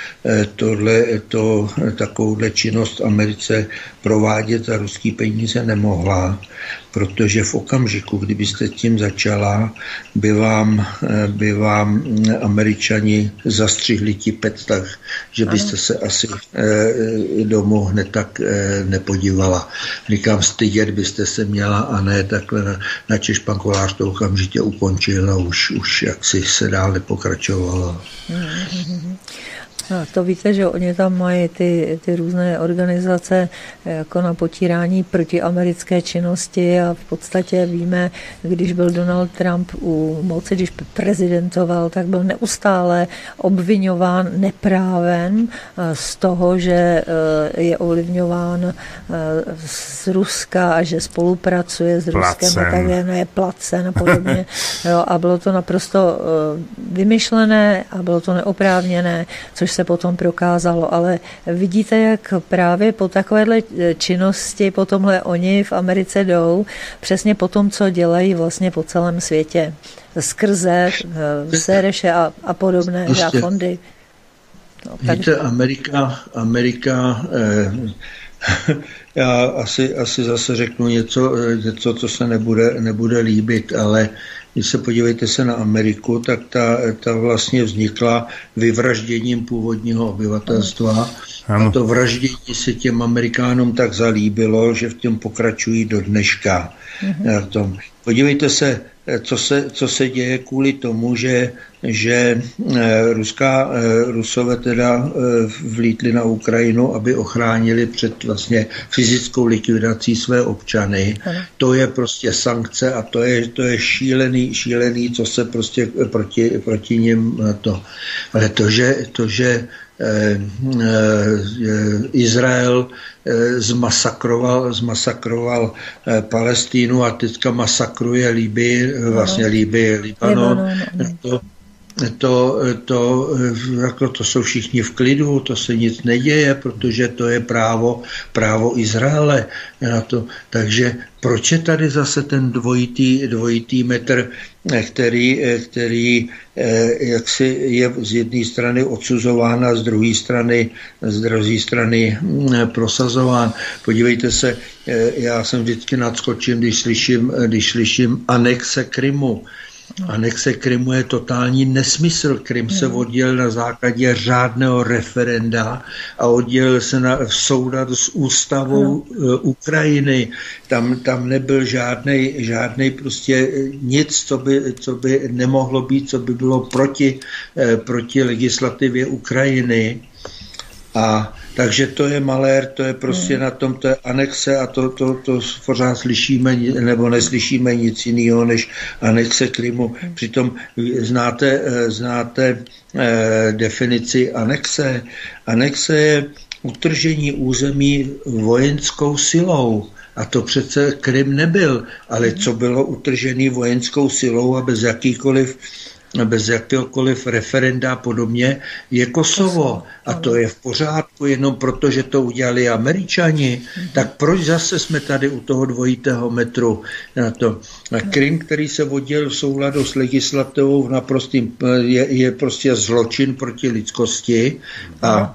takovouhle činnost v Americe provádět za ruský peníze nemohla, protože v okamžiku, kdybyste tím začala, by vám Američani zastřihli tipec tak, že byste se asi domů hned tak nepodívala. Říkám, stydět byste se měla a ne takhle načež pan Kolář to okamžitě ukončil a už jaksi se dál nepokračovalo. No, to víte, že oni tam mají ty různé organizace jako na potírání protiamerické činnosti a v podstatě víme, když byl Donald Trump u moci, když prezidentoval, tak byl neustále obviňován neprávem z toho, že je ovlivňován z Ruska a že spolupracuje s Ruskem a tak je placen a podobně. Jo, a bylo to naprosto vymyšlené a bylo to neoprávněné, což se potom prokázalo, ale vidíte, jak právě po takovéhle činnosti, po tomhle oni v Americe jdou, přesně po tom, co dělají vlastně po celém světě. Skrze Sereše a podobné fondy. No, víte, Amerika já asi zase řeknu něco, co se nebude líbit, ale když se podívejte se na Ameriku, tak ta vlastně vznikla vyvražděním původního obyvatelstva. A to vraždění se těm Amerikánům tak zalíbilo, že v tom pokračují do dneška. Podívejte se, co se děje kvůli tomu, že Rusové teda vlítli na Ukrajinu, aby ochránili před vlastně fyzickou likvidací své občany. To je prostě sankce a to je šílený, co se prostě proti nim to. Ale to, že Izrael zmasakroval Palestínu a teďka masakruje Libii, Libanon. to jsou všichni v klidu, to se nic neděje, protože to je právo Izraele na to. Takže proč je tady zase ten dvojitý metr, který jaksi je z jedné strany odsuzován a z druhé strany prosazován. Podívejte se, já jsem vždycky nadskočím, když slyším anexe Krymu. Anexe Krymu je totální nesmysl. Krym se oddělil na základě řádného referenda a oddělil se v souladu s ústavou Ukrajiny. Tam nebyl žádnej prostě nic, co by nemohlo být, co by bylo proti legislativě Ukrajiny. A takže to je malér, to je prostě na tom, to je anexe a to pořád slyšíme, nebo neslyšíme nic jiného než anexe Krymu. Přitom znáte definici anexe. Anexe je utržení území vojenskou silou. A to přece Krym nebyl, ale co bylo utržený vojenskou silou a bez jakéhokoliv referenda a podobně, je Kosovo. A to je v pořádku jenom proto, že to udělali Američani. Tak proč zase jsme tady u toho dvojitého metru na to? A Krym, který se oddělil v souladu s legislativou je prostě zločin proti lidskosti a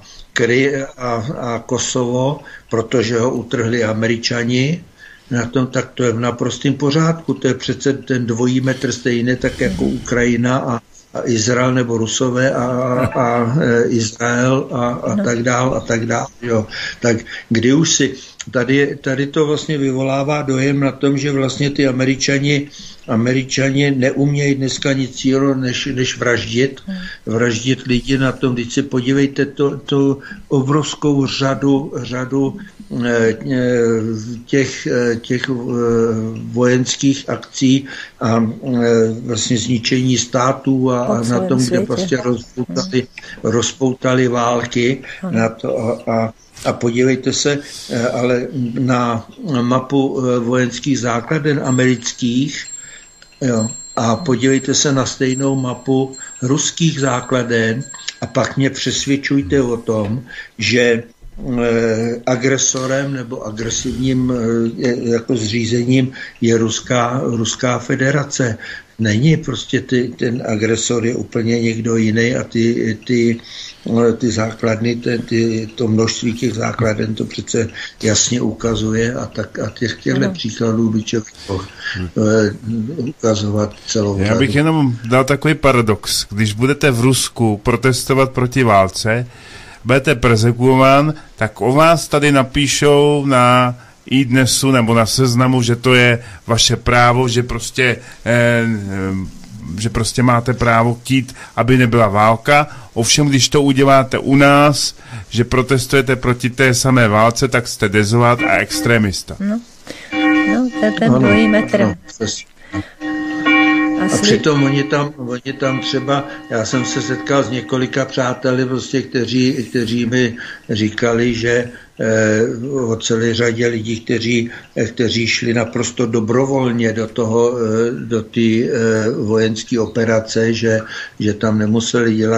Kosovo, protože ho utrhli Američani, na tom, tak to je v naprostém pořádku. To je přece ten dvojí metr stejný, tak jako Ukrajina a Izrael nebo Rusové a Izrael a tak dál. Jo. Tak kdy už si tady to vlastně vyvolává dojem na tom, že vlastně ty Američani neumějí dneska nic jiného, než vraždit lidi na tom. Když si podívejte tu obrovskou řadu těch vojenských akcí a vlastně zničení států a na tom, kde prostě rozpoutali války na to a podívejte se ale na mapu vojenských základen amerických, jo, a podívejte se na stejnou mapu ruských základen a pak mě přesvědčujte o tom, že agresorem nebo agresivním jako zřízením je Ruská federace. Není prostě ten agresor je úplně někdo jiný a ty základny, to množství těch základen to přece jasně ukazuje a těchto příkladů by člověk ukazovat celou řadu. Já bych jenom dal takový paradox. Když budete v Rusku protestovat proti válce, budete persekuován, tak o vás tady napíšou na iDnesu nebo na Seznamu, že to je vaše právo, že prostě máte právo chtít, aby nebyla válka. Ovšem, když to uděláte u nás, že protestujete proti té samé válce, tak jste dezolát a extremista. No, to je ten dvojí metr. A přitom oni tam třeba, já jsem se setkal s několika přáteli, prostě, kteří mi říkali, že o celé řadě lidí, kteří šli naprosto dobrovolně do té vojenské operace, že tam nemuseli dělat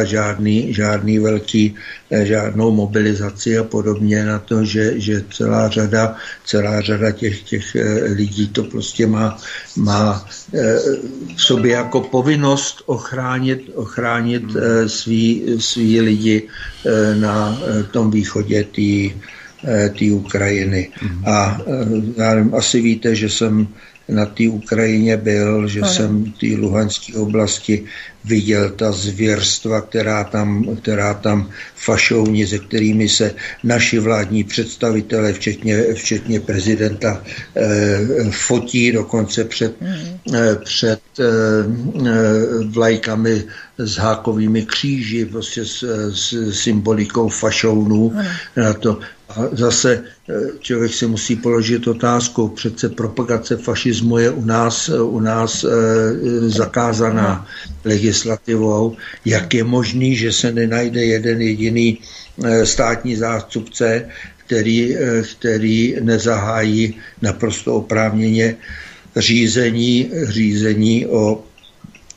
žádnou mobilizaci a podobně na to, že celá řada těch lidí to prostě má v sobě jako povinnost ochránit svý lidi na tom východě té Ukrajiny. A asi víte, že jsem na té Ukrajině byl, že jsem v té Luhanské oblasti viděl ta zvěrstva, která tam fašouni, se kterými se naši vládní představitelé, včetně prezidenta, fotí dokonce před vlajkami s hákovými kříži, prostě s symbolikou fašounů. A zase člověk si musí položit otázku, přece propagace fašismu je u nás zakázaná legislativou. Jak je možný, že se nenajde jeden jediný státní zástupce, který nezahájí naprosto oprávněně řízení o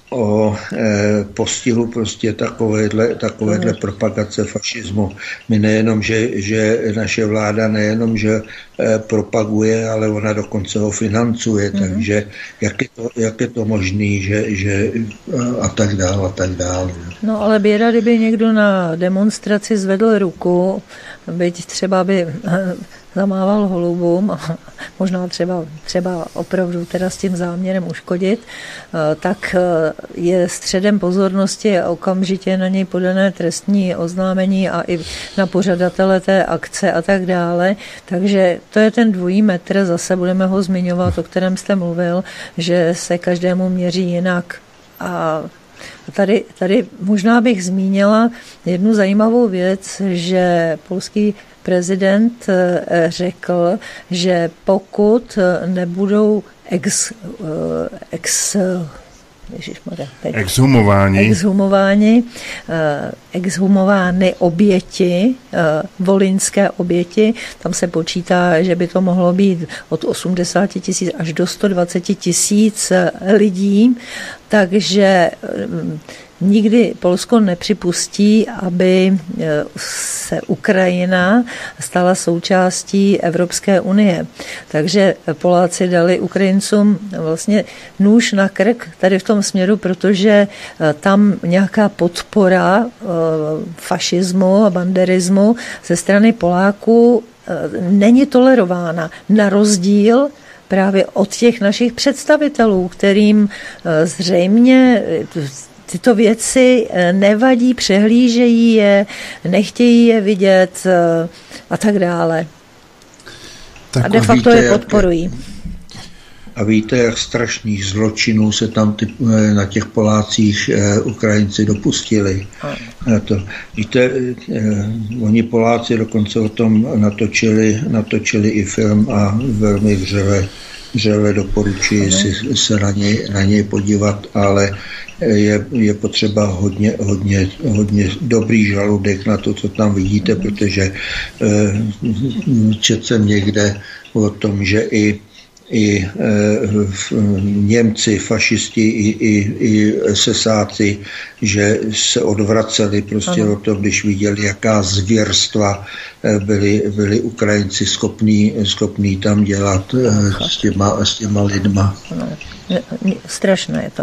o postihu prostě takovéhle propagace fašismu. My nejenom, že naše vláda nejenom, že propaguje, ale ona dokonce ho financuje, takže jak je to možný, že a tak dál. No ale běda, kdyby někdo na demonstraci zvedl ruku, byť třeba by zamával holubům, možná třeba opravdu teda s tím záměrem uškodit, tak je středem pozornosti a okamžitě na něj podané trestní oznámení a i na pořadatele té akce a tak dále. Takže to je ten dvojí metr, zase budeme ho zmiňovat, o kterém jste mluvil, že se každému měří jinak. A tady možná bych zmínila jednu zajímavou věc, že polský prezident řekl, že pokud nebudou exhumovány oběti, volyňské oběti, tam se počítá, že by to mohlo být od 80 000 až do 120 000 lidí, takže nikdy Polsko nepřipustí, aby se Ukrajina stala součástí Evropské unie. Takže Poláci dali Ukrajincům vlastně nůž na krk tady v tom směru, protože tam nějaká podpora fašismu a banderismu ze strany Poláků není tolerována. Na rozdíl právě od těch našich představitelů, kterým zřejmě tyto věci nevadí, přehlížejí je, nechtějí je vidět a tak dále. Tak a de facto je podporují. A víte, jak strašných zločinů se tam na těch Polácích Ukrajinci dopustili. Víte, oni Poláci dokonce o tom natočili i film a velmi vřele doporučuji si se na něj podívat, ale je potřeba hodně dobrý žaludek na to, co tam vidíte, protože četl jsem někde o tom, že i Němci, fašisti, i sesáci, že se odvraceli prostě o to, když viděli, jaká zvěrstva byli Ukrajinci schopní tam dělat s těma lidma. Strašné je to.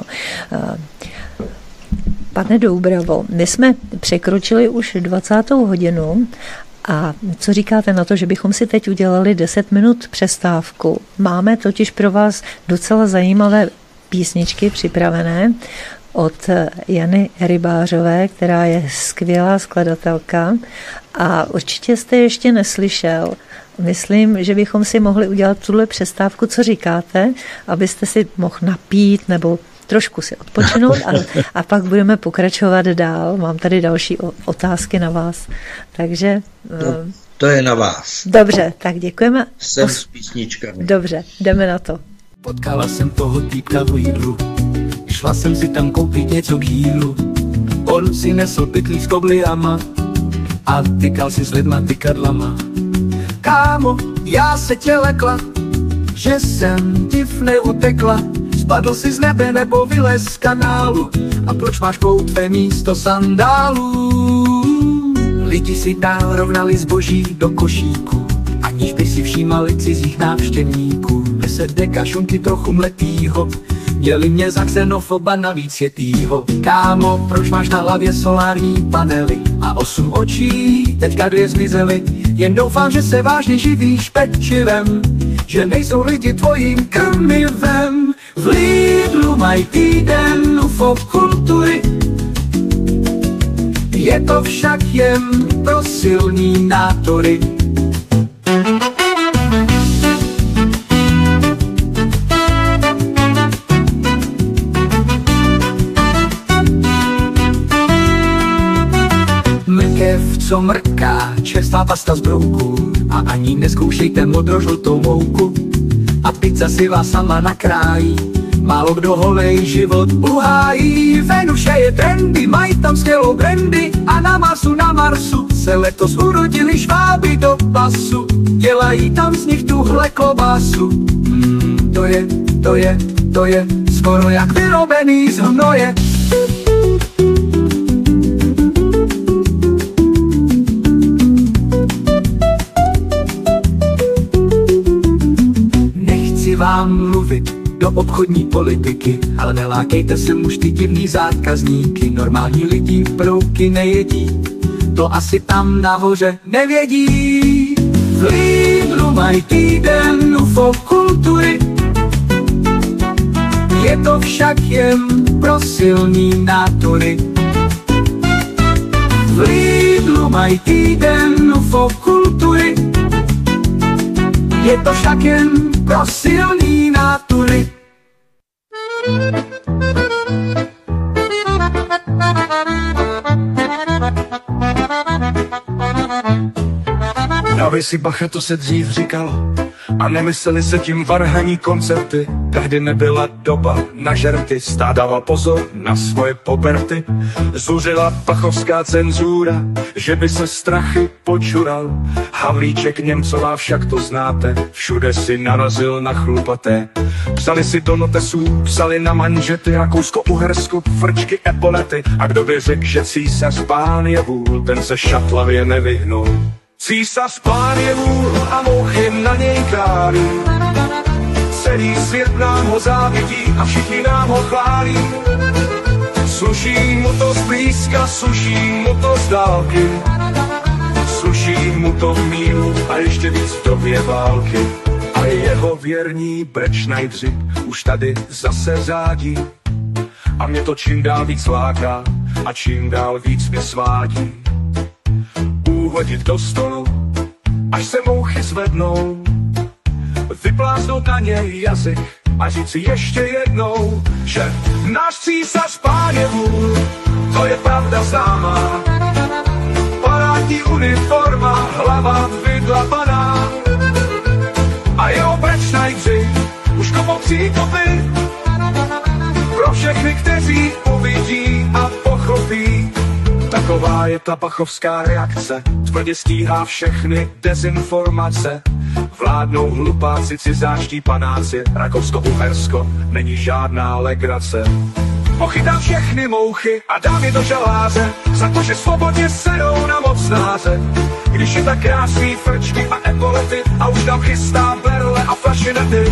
Pane Doubravo, my jsme překročili už 20. hodinu. A co říkáte na to, že bychom si teď udělali 10 minut přestávku? Máme totiž pro vás docela zajímavé písničky připravené od Jany Rybářové, která je skvělá skladatelka a určitě jste ještě neslyšel. Myslím, že bychom si mohli udělat tuhle přestávku. Co říkáte, abyste si mohl napít nebo trošku si odpočinout a pak budeme pokračovat dál. Mám tady další otázky na vás. Takže... To je na vás. Dobře, tak děkujeme. Jsem s písničkami. Dobře, jdeme na to. Potkala jsem toho týpka v Lidlu, šla jsem si tam koupit něco k jídlu. On si nesl pytlík s kobliama a tykal si s lidma tykadlama. Kámo, já se tě lekla, že jsem div neutekla. Spadl si z nebe nebo vylez z kanálu, a proč máš koutvé místo sandálů? Lidi si dál rovnali zboží do košíku, aniž by si všímali cizích návštěvníků. 10 deka šunky trochu mletýho, měli mě za xenofoba navíc jetýho. Kámo, proč máš na hlavě solární panely a 8 očí, teďka 2 zmizely. Jen doufám, že se vážně živíš pečivem, že nejsou lidi tvojím krmivem. V Lidlu mají týden UFO kultury, je to však jen pro silný nátory. Mrkev, co mrká, čerstvá pasta z brouků, a ani nezkoušejte modrožlutou mouku. A pizza si vás sama nakrájí, málo kdo holej život uhájí. Venuše je trendy, mají tam skvělou brandy, a na Marsu se letos urodili šváby do pasu. Dělají tam z nich tuhle klobásu. To je skoro jak vyrobený z hnoje. Nechci vám mluvit do obchodní politiky, ale nelákejte se už ty divný zákazníky. Normální lidi brouky nejedí, to asi tam nahoře nevědí. V Lidlu mají týden UFO kultury, je to však jen pro silný nátury. V Lidlu mají týden UFO kultury, je to však jen pro silný nátury. Dávej si bacha, to se dřív říkalo, a nemysleli se tím varhaní koncerty. Tehdy nebyla doba na žerty, stát dával pozor na svoje poberty. Zuřila pachovská cenzura, že by se strachy počural. Havlíček Němcová, však to znáte, všude si narazil na chlupaté. Psali si do notesů, psali na manžety, Rakousko-Uhersko, frčky, epolety. A kdo by řekl, že císař pán je vůl, ten se šatlavě nevyhnul. Císař pán je vůl a mouchy na něj kráví. Celý svět nám ho závidí a všichni nám ho chválí. Sluší mu to zblízka, sluší mu to z dálky. Sluší mu to v míru a ještě víc v době války. A jeho věrní brečnajdři už tady zase řádí. A mě to čím dál víc láká a čím dál víc mě svádí. Hodit do stolu, až se mouchy zvednou, vypláznout na něj jazyk a říci ještě jednou, že náš císař pán je vůl, to je pravda známá. Parádní uniforma, hlava vydlapaná a jeho brečnajdři už kopou příkopy pro všechny, kteří uvidí a pochopí. Taková je ta pachovská reakce, tvrdě stíhá všechny dezinformace. Vládnou hlupáci, cizáští panáci, Rakousko-Uhersko není žádná legrace. Pochytám všechny mouchy a dám je do žaláře, za to, že svobodně sedou na mocnáře. Když je tak krásný frčky a epolety a už tam chystá berle a flašinety.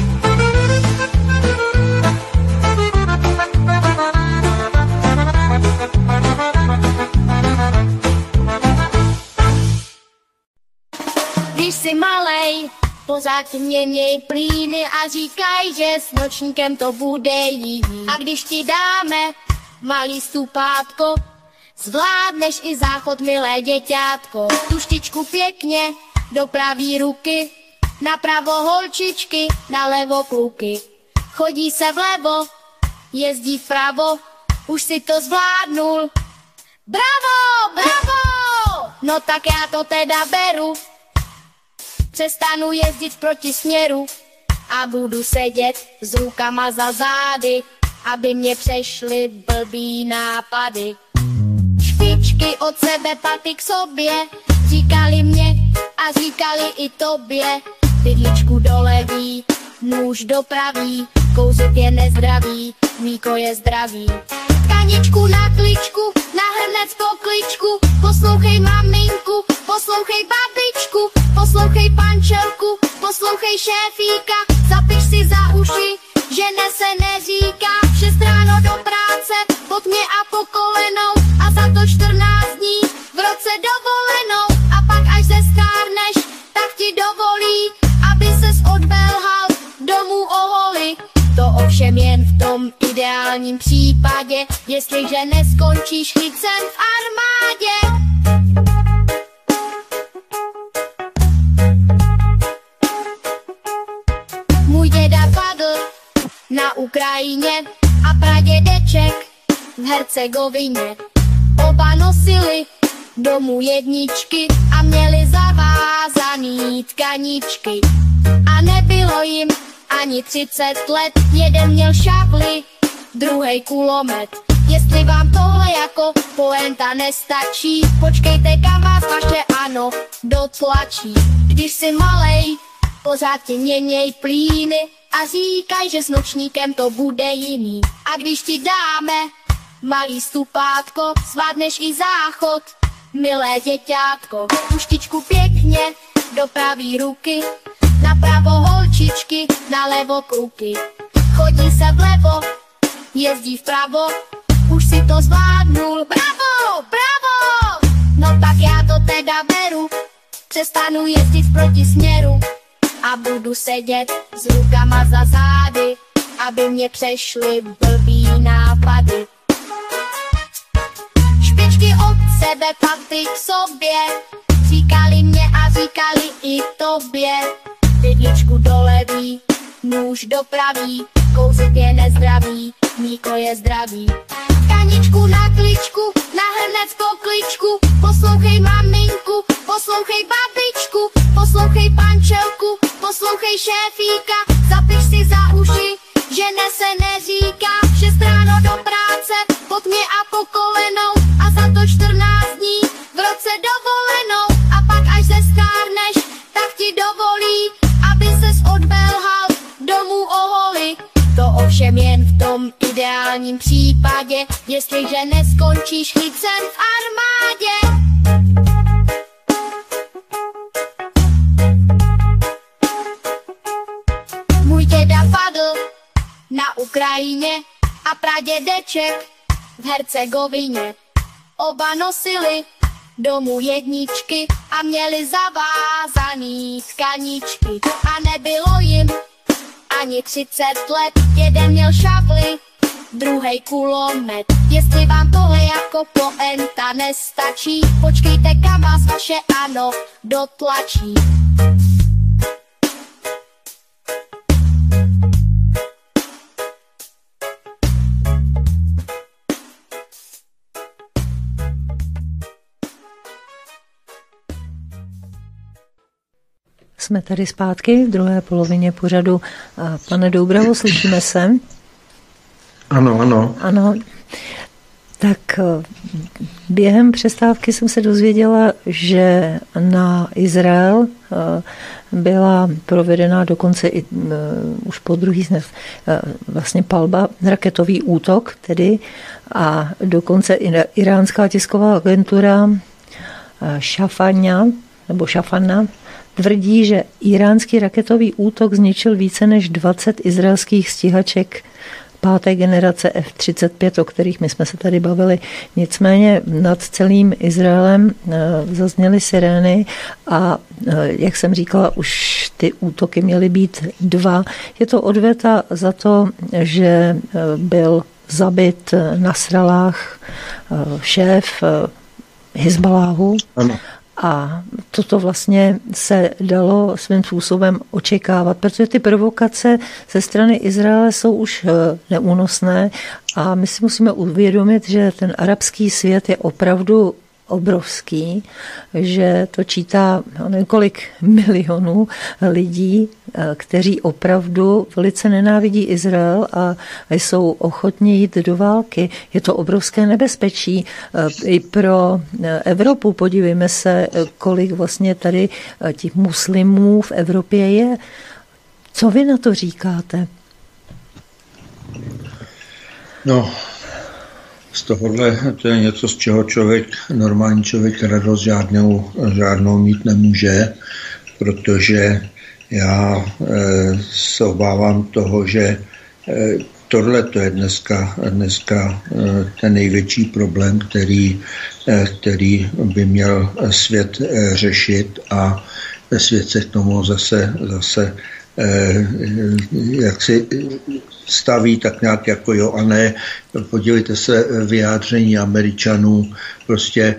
Když jsi malej, pořád ti měněj plíny a říkaj, že s nočníkem to bude jiný. A když ti dáme malý stupátko, zvládneš i záchod, milé děťátko. Tu štičku pěkně do pravý ruky, napravo holčičky, nalevo kluky. Chodí se vlevo, jezdí vpravo, už si to zvládnul. Bravo, bravo! No tak já to teda beru. Přestanu jezdit v protisměru a budu sedět s rukama za zády, aby mě přešly blbý nápady. Špičky od sebe, paty k sobě, říkali mě a říkali i tobě. Vidličku do levý, nůž do pravý, kouzit je nezdravý, mýko je zdravý. Kaničku na kličku, na hrnec po kličku, poslouchej maminku, poslouchej babičku, poslouchej pančelku, poslouchej šéfíka, zapiš si za uši, že se neříká, 6 ráno do práce, po tmě a po kolenou, a za to 14 dní v roce dovolenou, a pak až se stárneš, tak ti dovolí, aby ses odbelhal domů oholi. To ovšem jen v tom ideálním případě, jestliže neskončíš chycen v armádě. Můj děda padl na Ukrajině a pradědeček v Hercegovině. Oba nosili domů jedničky a měli zavázaný tkaničky. A nebylo jim ani 30 let, jeden měl šavli, druhej kulomet. Jestli vám tohle jako poenta nestačí, počkejte, kam vás vaše ano dotlačí. Když jsi malej, pořád ti měněj plíny a říkaj, že s nočníkem to bude jiný. A když ti dáme malý stupátko, zvládneš i záchod, milé děťátko. Puštičku pěkně do pravý ruky, napravo holčičky, nalevo kluky. Chodí se vlevo, jezdí vpravo, už si to zvládnul, bravo, bravo! No tak já to teda beru, přestanu jezdit v protisměru a budu sedět s rukama za zády, aby mě přešly blbý nápady. Špičky od sebe, paty k sobě, říkali mě a říkali i tobě. Vidličku do levý, nůž do pravý, kouzit je nezdravý, mlíko je zdravý. Kaničku na kličku, na hrnec pokličku, poslouchej maminku, poslouchej babičku, poslouchej pančelku, poslouchej šéfíka, zapiš si za uši, že se neříká, 6 ráno do práce, pod mě a po kolenou, a za to 14 dní v roce dovolenou, a pak až se stárneš, tak ti dovolí, aby ses odbelhal domů oholi. To ovšem jen v tom ideálním případě, jestliže neskončíš chycen v armádě. Můj děda padl na Ukrajině a pradědeček v Hercegovině. Oba nosili domů jedničky a měli zavázaný tkaničky. A nebylo jim ani 30 let, jeden měl šavli, druhej kulomet. Jestli vám tohle jako poenta nestačí, počkejte, kam vás vaše ano dotlačí. Jsme tady zpátky v druhé polovině pořadu. Pane Doubravo, slyšíme se? Ano, ano. Ano. Tak během přestávky jsem se dozvěděla, že na Izrael byla provedena dokonce i už po druhý vlastně palba, raketový útok tedy, a dokonce iránská tisková agentura Šafana tvrdí, že iránský raketový útok zničil více než 20 izraelských stíhaček 5. generace F-35, o kterých my jsme se tady bavili. Nicméně nad celým Izraelem zazněly sirény a jak jsem říkala, už ty útoky měly být 2. Je to odveta za to, že byl zabit Nasrallách, šéf Hizbaláhu. Ano. A toto vlastně se dalo svým způsobem očekávat, protože ty provokace ze strany Izraele jsou už neúnosné a my si musíme uvědomit, že ten arabský svět je opravdu obrovský, že to čítá několik milionů lidí, kteří opravdu velice nenávidí Izrael a jsou ochotní jít do války. Je to obrovské nebezpečí i pro Evropu. Podívejme se, kolik vlastně tady těch muslimů v Evropě je. Co vy na to říkáte? No, z tohohle to je něco, z čeho normální člověk radost žádnou mít nemůže, protože já se obávám toho, že tohle to je dneska ten největší problém, který by měl svět řešit, a svět se k tomu zase jak si staví tak nějak jako jo a ne. Podívejte se, vyjádření Američanů, prostě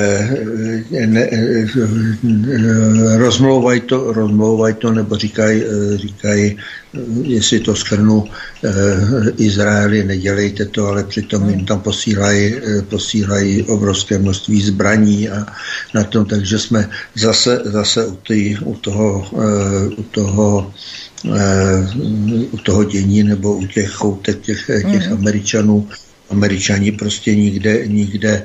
rozmlouvají to, nebo říkají, jestli to shrnu, Izraeli, nedělejte to, ale přitom jim tam posílají obrovské množství zbraní a na tom, takže jsme zase u toho dění nebo u těch choutek těch Američanů. Američani prostě nikde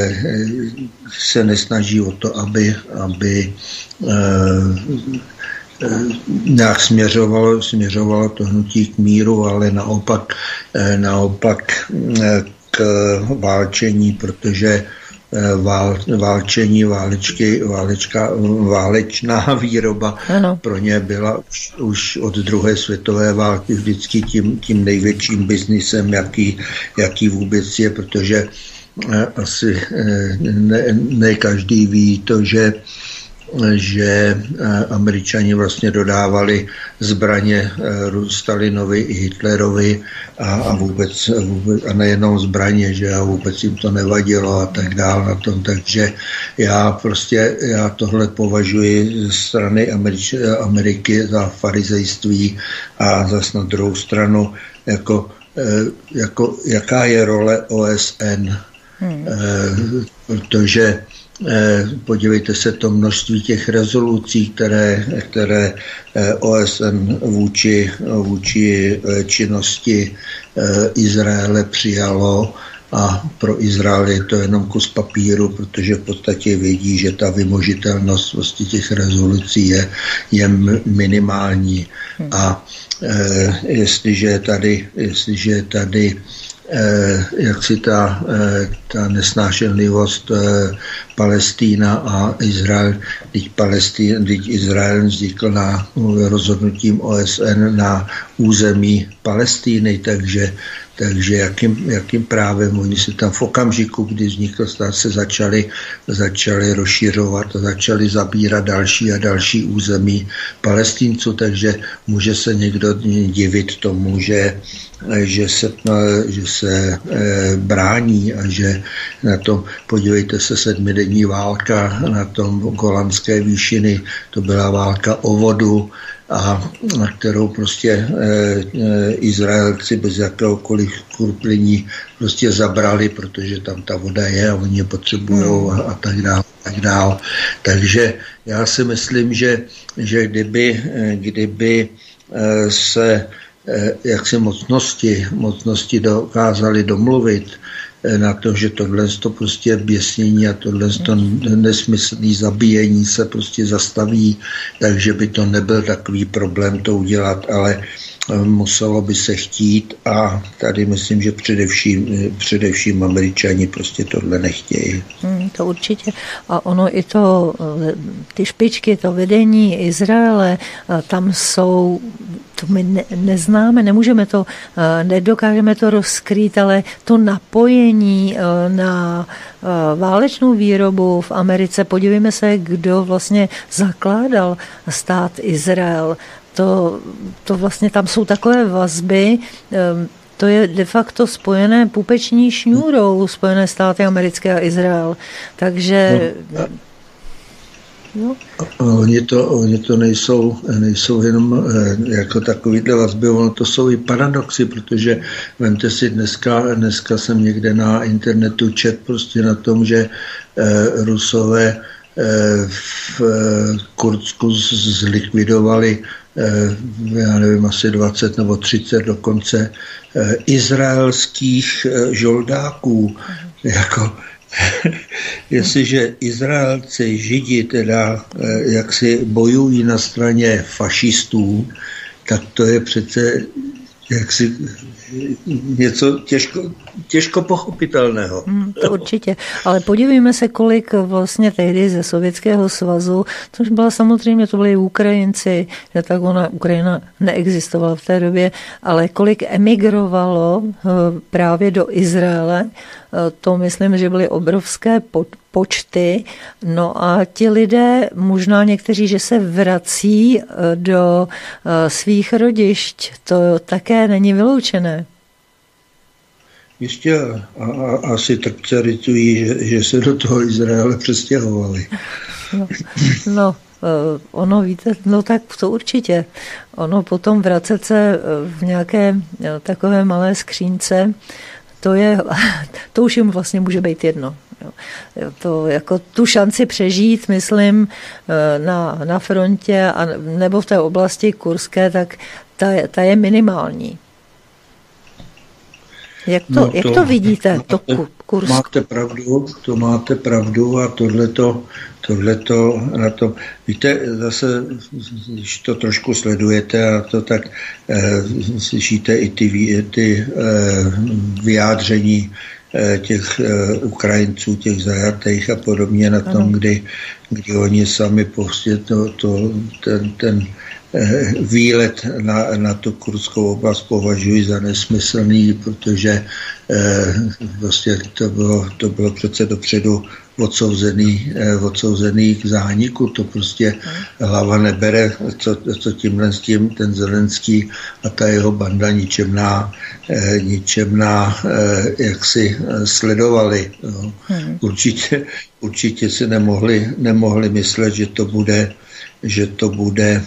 se nesnaží o to, aby nějak směřovalo to hnutí k míru, ale naopak k válčení, protože válečná výroba pro ně byla už od druhé světové války vždycky tím největším biznisem, jaký vůbec je, protože asi ne každý ví to, že Američani vlastně dodávali zbraně Stalinovi i Hitlerovi a vůbec a nejenom zbraně, že a vůbec jim to nevadilo a tak dál na tom. Takže já tohle považuji ze strany Ameriky za farizejství a zase na druhou stranu jako jaká je role OSN. Protože podívejte se, to množství těch rezolucí, které OSN vůči činnosti Izraele přijalo, a pro Izrael je to jenom kus papíru, protože v podstatě vědí, že ta vymožitelnost vlastně těch rezolucí je minimální. A jestliže je tady jak si ta nesnášenlivost Palestína a Izrael, teď Izrael vznikl rozhodnutím OSN na území Palestíny, takže jakým právem oni se tam v okamžiku, kdy vznikl stát, se začali rozšiřovat a začali zabírat další a další území Palestinců, takže může se někdo divit tomu, že se brání a že na tom, podívejte se, 7denní válka na tom Golanské výšiny, to byla válka o vodu, a na kterou prostě Izraelci bez jakéhokoliv skrupulí prostě zabrali, protože tam ta voda je a oni je potřebují a tak dále. Takže já si myslím, že kdyby se jaksi mocnosti dokázali domluvit na to, že tohle to prostě běsnění a tohle to nesmyslné zabíjení se prostě zastaví, takže by to nebyl takový problém to udělat, ale muselo by se chtít a tady myslím, že především Američani prostě tohle nechtějí. To určitě. A ono i ty špičky, to vedení Izraele, tam jsou, to my neznáme, nedokážeme to rozkrýt, ale to napojení na válečnou výrobu v Americe, podívejme se, kdo vlastně zakládal stát Izrael. To vlastně tam jsou takové vazby, to je de facto spojené pupeční šňůrou, Spojené státy americké a Izrael. Takže... No. Oni to nejsou jenom jako takovýhle vazby, ono to jsou i paradoxy, protože vemte si, dneska jsem někde na internetu čet prostě na tom, že Rusové v Kurdsku zlikvidovali já nevím, asi 20 nebo 30 dokonce izraelských žoldáků. Jako, jestliže Izraelci, Židi teda jaksi bojují na straně fašistů, tak to je přece jaksi něco těžko pochopitelného. To určitě. Ale podívejme se, kolik vlastně tehdy ze Sovětského svazu, což byla samozřejmě, to byli Ukrajinci, že tak Ukrajina neexistovala v té době, ale kolik emigrovalo právě do Izraele, to myslím, že byly obrovské počty. No a ti lidé, možná někteří, že se vrací do svých rodišť, to také není vyloučené. Ještě asi trpce ritují, že se do toho Izraele přestěhovali. Ono, víte, no tak to určitě. Ono potom vracet se v nějaké takové malé skřínce, to už jim vlastně může být jedno. To jako tu šanci přežít, myslím, na frontě nebo v té oblasti kurské, tak ta je minimální. Jak to vidíte, Kursk? Máte pravdu a tohleto na tom. Víte, zase, když to trošku sledujete a to tak slyšíte i ty vyjádření těch Ukrajinců, těch zajatých a podobně na tom, kdy oni sami prostě ten výlet na tu Kurskou oblast považují za nesmyslný, protože vlastně to bylo přece dopředu odsouzený k zániku. To prostě hlava nebere, co tímhle s tím ten Zelenský a ta jeho banda ničemná jak si sledovali. No. Určitě si nemohli myslet, že to bude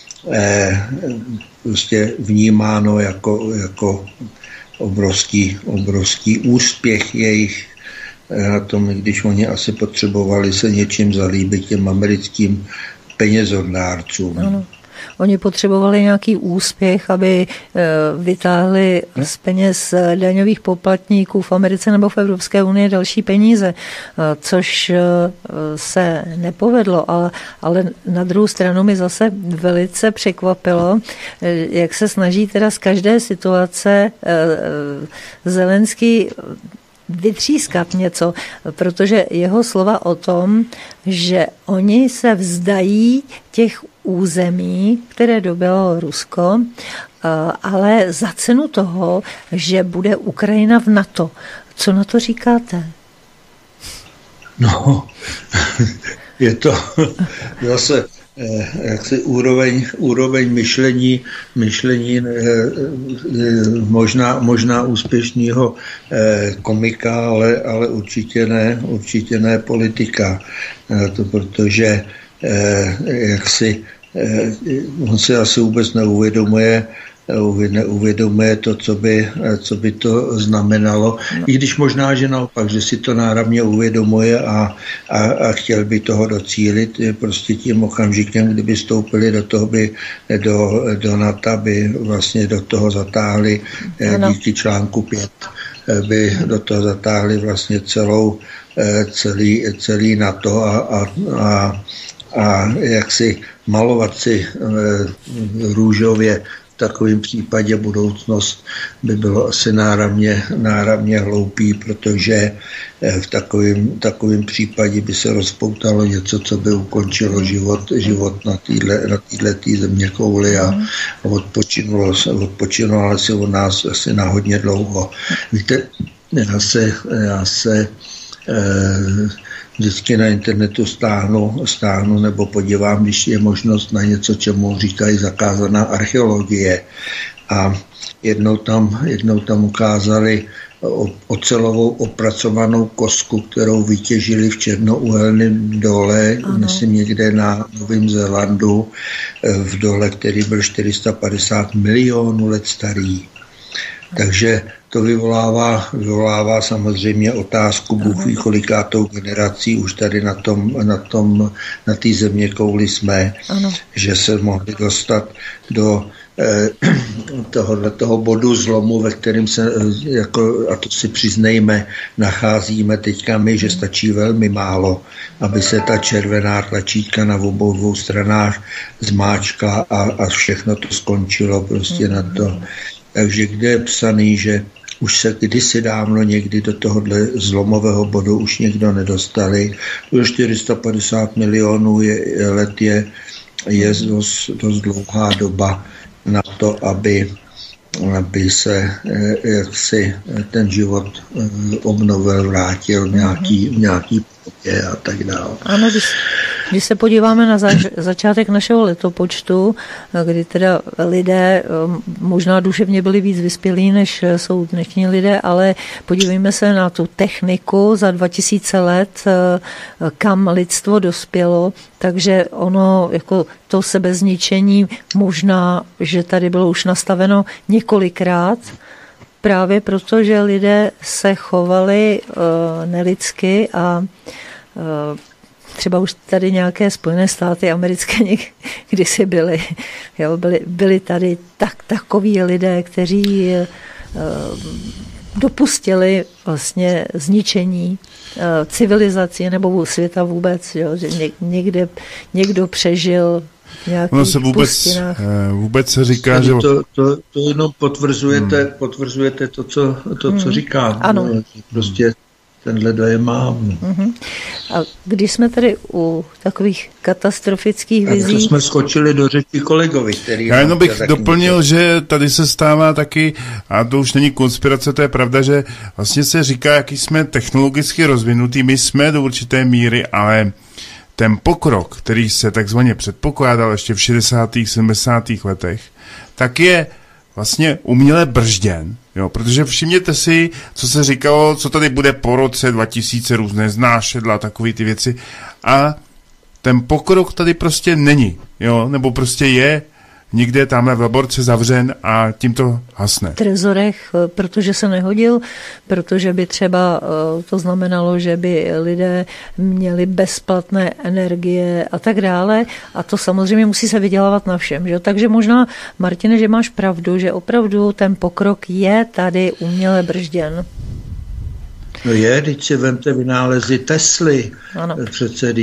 prostě vnímáno jako obrovský úspěch jejich na tom, když oni asi potřebovali se něčím zalíbit těm americkým penězodárcům. Ano. Oni potřebovali nějaký úspěch, aby vytáhli z peněz daňových poplatníků v Americe nebo v Evropské unii další peníze, což se nepovedlo, ale na druhou stranu mi zase velice překvapilo, jak se snaží teda z každé situace Zelenský vytřískat něco, protože jeho slova o tom, že oni se vzdají těch území, které dobylo Rusko, ale za cenu toho, že bude Ukrajina v NATO. Co na to říkáte? No, je to zase jaksi úroveň myšlení možná úspěšného komika, ale určitě ne politika. Protože on si asi vůbec neuvědomuje to, co by to znamenalo. I když možná, že naopak, že si to náramně uvědomuje a chtěl by toho docílit, prostě tím okamžikem, kdyby vstoupili do toho, do NATO, by vlastně do toho zatáhli díky článku 5, by do toho zatáhli vlastně celý NATO a jak si malovat si růžově v takovém případě budoucnost by bylo asi náramně hloupý, protože v takovém případě by se rozpoutalo něco, co by ukončilo život na této zeměkouli a odpočinulo se od nás asi na hodně dlouho. Víte, já se vždycky na internetu stáhnu nebo podívám, když je možnost na něco, čemu říkají zakázaná archeologie. A jednou tam ukázali ocelovou opracovanou kostku, kterou vytěžili v černouhelném dole, myslím někde na Novém Zélandu, v dole, který byl 450 milionů let starý. Takže to vyvolává samozřejmě otázku, Bůh ví, kolikátou generací už tady na té zeměkouli jsme, že se mohli dostat do toho bodu zlomu, ve kterém se, a to si přiznejme, nacházíme teďka my, že stačí velmi málo, aby se ta červená tlačítka na obou dvou stranách zmáčkla a všechno to skončilo prostě na to. Takže kde je psaný, že už se kdysi dávno někdy do tohohle zlomového bodu už někdo nedostali. 450 milionů let je dost dlouhá doba na to, aby se jaksi ten život obnovil, vrátil nějaký podobě a tak dále. Ano, když se podíváme na začátek našeho letopočtu, kdy teda lidé možná duševně byli víc vyspělí, než jsou dnešní lidé, ale podívejme se na tu techniku za 2000 let, kam lidstvo dospělo, takže ono jako to sebezničení možná, že tady bylo už nastaveno několikrát, právě proto, že lidé se chovali nelidsky a třeba už tady nějaké Spojené státy americké kdysi byly. Byli tady takoví lidé, kteří dopustili vlastně zničení civilizace nebo světa vůbec, jo? Že někdo přežil v nějakých pustinách. Vůbec se říká, že... To jenom potvrzujete to, co říkám. Ano. Prostě tenhle dojem mám. A když jsme tady u takových katastrofických vizí... To jsme skočili do řeči kolegovi, který... Já jenom bych doplnil, že tady se stává taky, a to už není konspirace, to je pravda, že vlastně se říká, jaký jsme technologicky rozvinutý, my jsme do určité míry, ale ten pokrok, který se takzvaně předpokládal ještě v 60. 70. letech, tak je vlastně uměle bržděn, jo, protože všimněte si, co se říkalo, co tady bude po roce 2000, různé znášedla, takové ty věci, a ten pokrok tady prostě není, jo, nebo prostě je někde tamhle v laborce zavřen a tím to hasne. V trezorech, protože se nehodil, protože by třeba to znamenalo, že by lidé měli bezplatné energie a tak dále. A to samozřejmě musí se vydělávat na všem. Že? Takže možná, Martine, že máš pravdu, že opravdu ten pokrok je tady uměle bržděn. No teď si vemte vynálezy Tesly. Ano. Přece,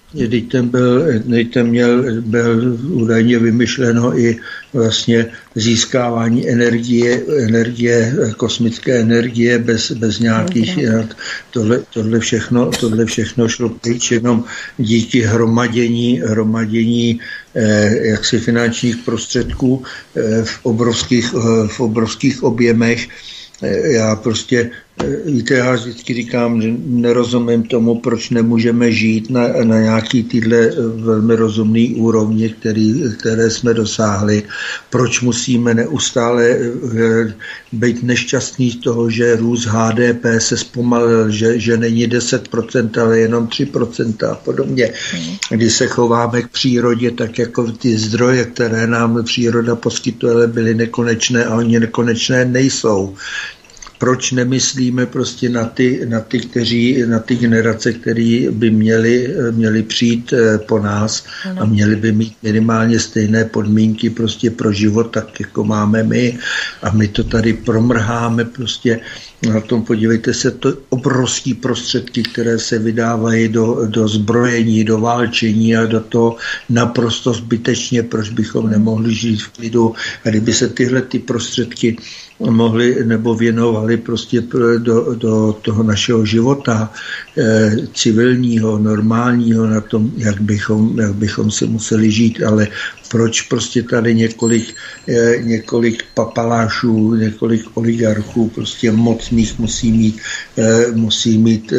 byl údajně vymyšleno i vlastně získávání energie, kosmické energie bez nějakých, tohle všechno šlo pryč jenom díky hromadění jaksi finančních prostředků v obrovských objemech. Já prostě, víte, já vždycky říkám, že nerozumím tomu, proč nemůžeme žít na nějaký týhle velmi rozumný úrovni, které jsme dosáhli. Proč musíme neustále být nešťastní z toho, že růst HDP se zpomalil, že není 10%, ale jenom 3% a podobně. Když se chováme k přírodě, tak jako ty zdroje, které nám příroda poskytuje, byly nekonečné a oni nekonečné nejsou. Proč nemyslíme prostě na ty generace, které by měly přijít po nás a měly by mít minimálně stejné podmínky prostě pro život, tak jako máme my, a my to tady promrháme prostě. Na tom podívejte se, to obrovské prostředky, které se vydávají do zbrojení, do válčení a do toho naprosto zbytečně, proč bychom nemohli žít v klidu. A kdyby se tyhle ty prostředky mohli nebo věnovali prostě do toho našeho života civilního, normálního, na tom, jak bychom si museli žít, ale proč prostě tady několik papalášů, několik oligarchů prostě mocných musí mít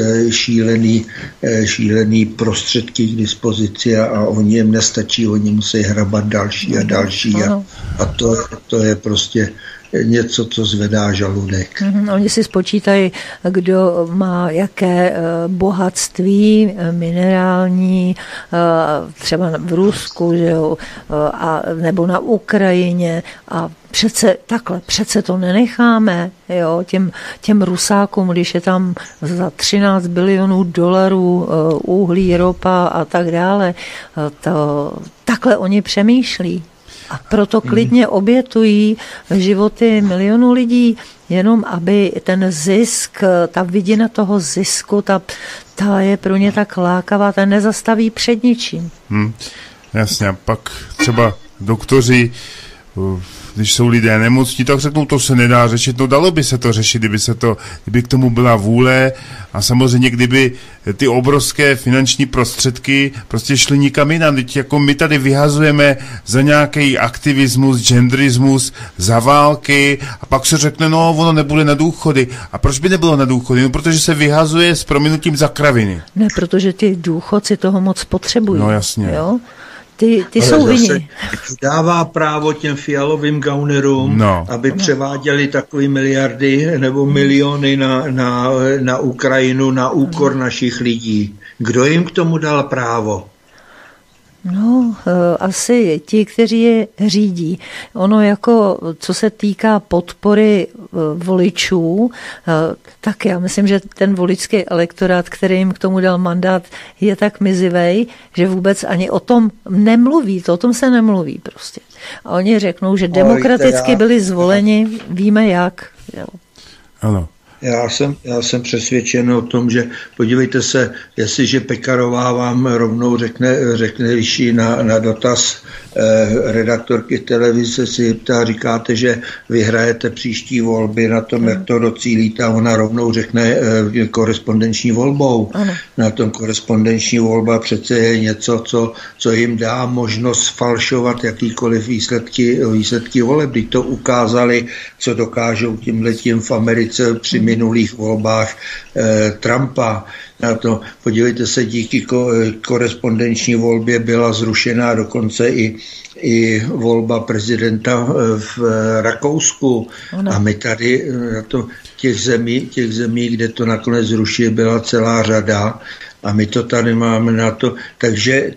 šílený prostředky k dispozici a oni jim nestačí, oni musí hrabat další a další a to je prostě něco, co zvedá žaludek. Oni si spočítají, kdo má jaké bohatství minerální, třeba v Rusku, že jo, nebo na Ukrajině, a přece to nenecháme, jo, těm Rusákům, když je tam za 13 bilionů dolarů uhlí, ropa a tak dále, takhle oni přemýšlí. A proto klidně obětují životy milionů lidí, jenom aby ten zisk, ta vidina toho zisku, ta je pro ně tak lákavá, ta nezastaví před ničím. Jasně, a pak třeba doktoři, když jsou lidé nemocní, tak řeknou, to se nedá řešit. No dalo by se to řešit, kdyby k tomu byla vůle, a samozřejmě kdyby ty obrovské finanční prostředky prostě šly nikam jinam. Teď jako my tady vyhazujeme za nějaký aktivismus, genderismus, za války, a pak se řekne, no ono nebude na důchody. A proč by nebylo na důchody? No protože se vyhazuje s prominutím za kraviny. Ne, protože ty důchodci toho moc potřebují. No jasně. Jo? Ty jsou vinni. Dává právo těm fialovým gaunerům, aby převáděli takové miliardy nebo miliony na Ukrajinu na úkor našich lidí. Kdo jim k tomu dal právo? No, asi ti, kteří je řídí. Ono jako, co se týká podpory voličů, tak já myslím, že ten voličský elektorát, který jim k tomu dal mandát, je tak mizivej, že vůbec ani o tom nemluví. O tom se nemluví prostě. A oni řeknou, že demokraticky byli zvoleni, víme jak. Jo. Ano. Já jsem přesvědčen o tom, že podívejte se, jestliže Pekarová vám rovnou řekne vyšší na dotaz redaktorky televize, si ptá, říkáte, že vyhrajete příští volby na tom, jak to docílíte, a ona rovnou řekne korespondenční volbou. Ano. Na tom korespondenční volba přece je něco, co jim dá možnost falšovat jakýkoliv výsledky voleb. Když to ukázali, co dokážou tímhletím v Americe při minulých volbách Trumpa. Na to, podívejte se, díky korespondenční volbě byla zrušená dokonce i volba prezidenta v Rakousku. A my tady těch zemí, kde to nakonec zrušili, byla celá řada. A my to tady máme na to, takže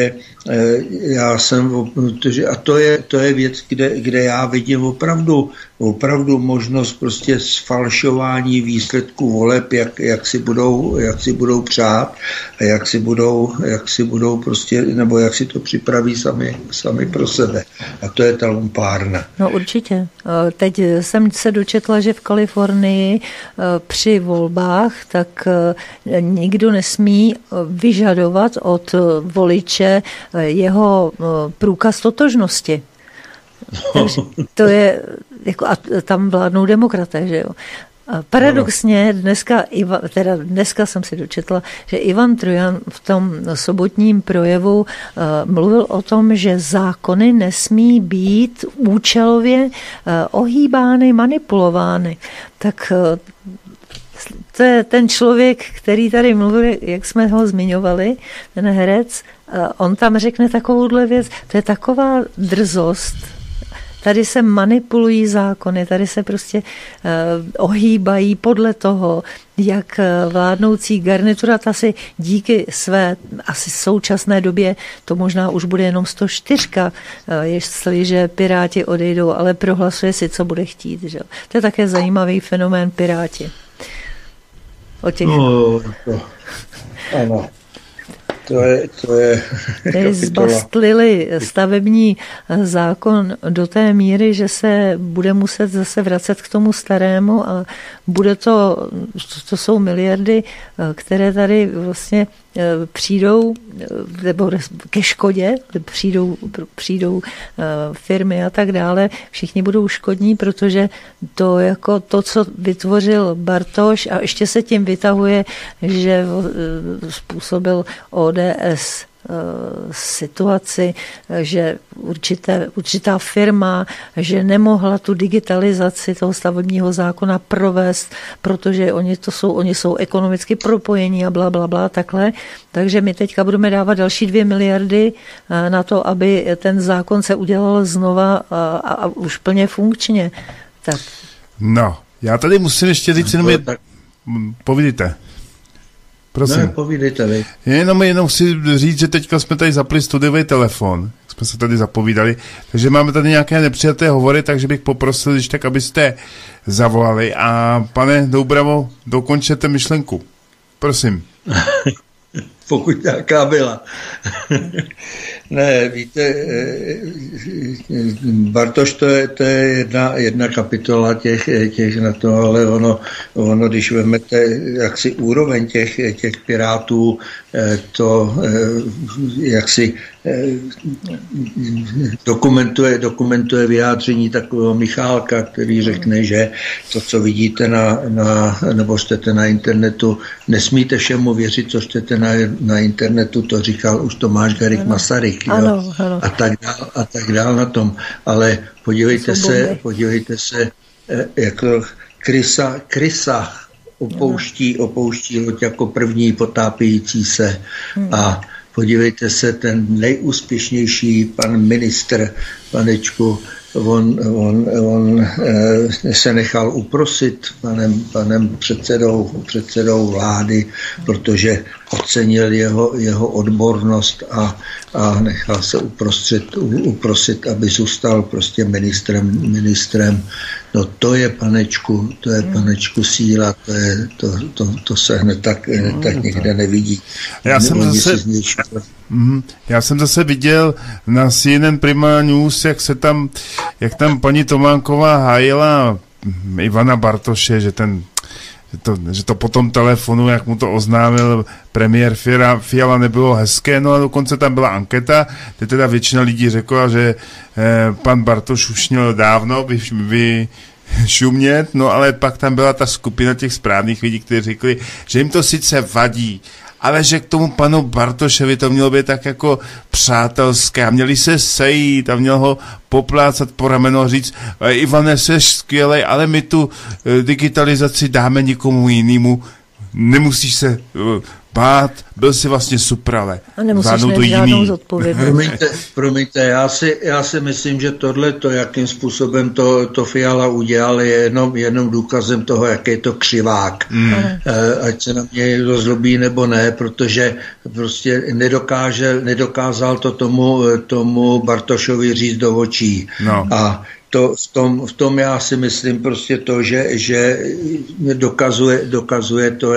já jsem, a to je věc, kde já vidím opravdu možnost prostě sfalšování výsledků voleb, jak si budou přát a jak si budou prostě, nebo jak si to připraví sami pro sebe. A to je ta lumpárna. No určitě. Teď jsem se dočetla, že v Kalifornii při volbách tak nikdo nesmí vyžadovat od voliče jeho průkaz totožnosti. Takže to je, jako, a tam vládnou demokraté, že jo. A paradoxně dneska jsem si dočetla, že Ivan Trojan v tom sobotním projevu mluvil o tom, že zákony nesmí být účelově ohýbány, manipulovány. Tak to je ten člověk, který tady mluvil, jak jsme ho zmiňovali, ten herec, on tam řekne takovouhle věc, to je taková drzost. Tady se manipulují zákony, tady se prostě ohýbají podle toho, jak vládnoucí garnitura, ta si díky své asi současné době, to možná už bude jenom 104, jestliže Piráti odejdou, ale prohlasuje si, co bude chtít. Že? To je také zajímavý fenomén Piráti. Ano. To je zbastlili stavební zákon do té míry, že se bude muset zase vracet k tomu starému a bude to jsou miliardy, které tady vlastně přijdou, nebo ke škodě, přijdou firmy a tak dále, všichni budou škodní, protože to jako to, co vytvořil Bartoš a ještě se tím vytahuje, že způsobil ODS situaci, že určitá firma, že nemohla tu digitalizaci toho stavebního zákona provést, protože oni jsou ekonomicky propojení a blablabla takhle. Takže my teďka budeme dávat další 2 miliardy na to, aby ten zákon se udělal znova a už plně funkčně. Tak. No, já tady musím ještě říct jenom povídejte. Prosím. Ne, povídejte vy. Jenom chci říct, že teďka jsme tady zapli studiový telefon, jak jsme se tady zapovídali, takže máme tady nějaké nepřijaté hovory, takže bych poprosil, když tak, abyste zavolali a pane Doubravo, dokončete myšlenku. Prosím. Pokud nějaká byla. Ne, víte, Bartoš, to je jedna kapitola těch na to, ale ono, když vezmete jaksi úroveň těch pirátů, to jaksi dokumentuje vyjádření takového Michálka, který řekne, že to, co vidíte nebo čtete na internetu, nesmíte všemu věřit, co čtete na internetu, to říkal už Tomáš Garrigue Masaryk. Ano. A tak dál na tom. Ale podívejte se, jako krysa opouští loď jako první potápějící se. A podívejte se, ten nejúspěšnější pan ministr, panečku, on se nechal uprosit panem předsedou vlády, protože ocenil jeho odbornost a nechal se uprosit, aby zůstal prostě ministrem. No to je panečku síla, to se hned tak někde nevidí. Já jsem zase viděl na CNN Prima News, jak tam paní Tománková hájila Ivana Bartoše, že ten že to po tom telefonu, jak mu to oznámil premiér Fiala, nebylo hezké, no a dokonce tam byla anketa, kde teda většina lidí řekla, že pan Bartoš už měl dávno šumět, no ale pak tam byla ta skupina těch správných lidí, kteří řekli, že jim to sice vadí, ale že k tomu panu Bartošovi to mělo být tak jako přátelské a měli se sejít a měl ho poplácat po rameno a říct, Ivane, jsi skvělej, ale my tu digitalizaci dáme nikomu jinému, nemusíš se bát, byl si vlastně super, ale a nemusíš mít žádnou zodpovědnost. Promiňte, já si myslím, že tohleto, jakým způsobem to Fiala udělal, je jenom důkazem toho, jak je to křivák. Ať se na mě rozlobí nebo ne, protože prostě nedokázal to tomu Bartošovi říct do očí. No. A v tom já si myslím prostě to, že dokazuje to,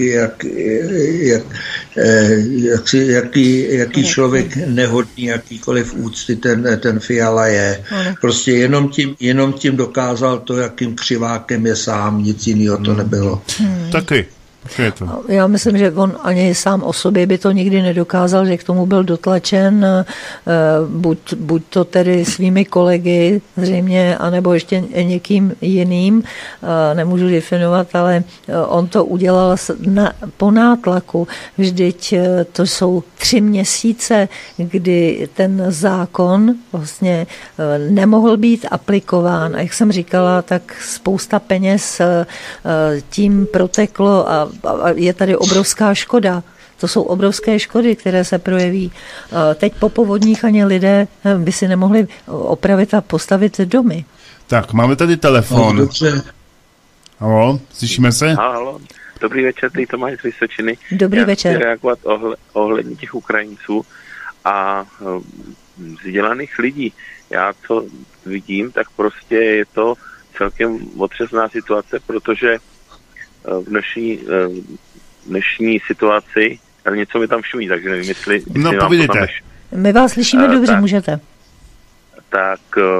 jaký člověk nehodný, jakýkoliv úcty ten Fiala je. Prostě jenom tím dokázal to, jakým křivákem je sám, nic jiného to nebylo. Taky. Já myslím, že on ani sám o sobě by to nikdy nedokázal, že k tomu byl dotlačen buď to tedy svými kolegy zřejmě, anebo ještě někým jiným, nemůžu definovat, ale on to udělal po nátlaku. Vždyť to jsou 3 měsíce, kdy ten zákon vlastně nemohl být aplikován. A jak jsem říkala, tak spousta peněz tím proteklo a je tady obrovská škoda. To jsou obrovské škody, které se projeví. Teď po povodních ani lidé by si nemohli opravit a postavit domy. Tak, máme tady telefon. Dobře. Halo, slyšíme se? Halo, dobrý večer, tady Tomáš z Vysočiny. Dobrý večer. Chci reagovat ohledně těch Ukrajinců a vzdělaných lidí. Já co vidím, tak prostě je to celkem otřesná situace, protože v dnešní situaci, ale něco mi tam šumí, takže nevím, jestli no, vám to tam My vás slyšíme dobře, můžete. Tak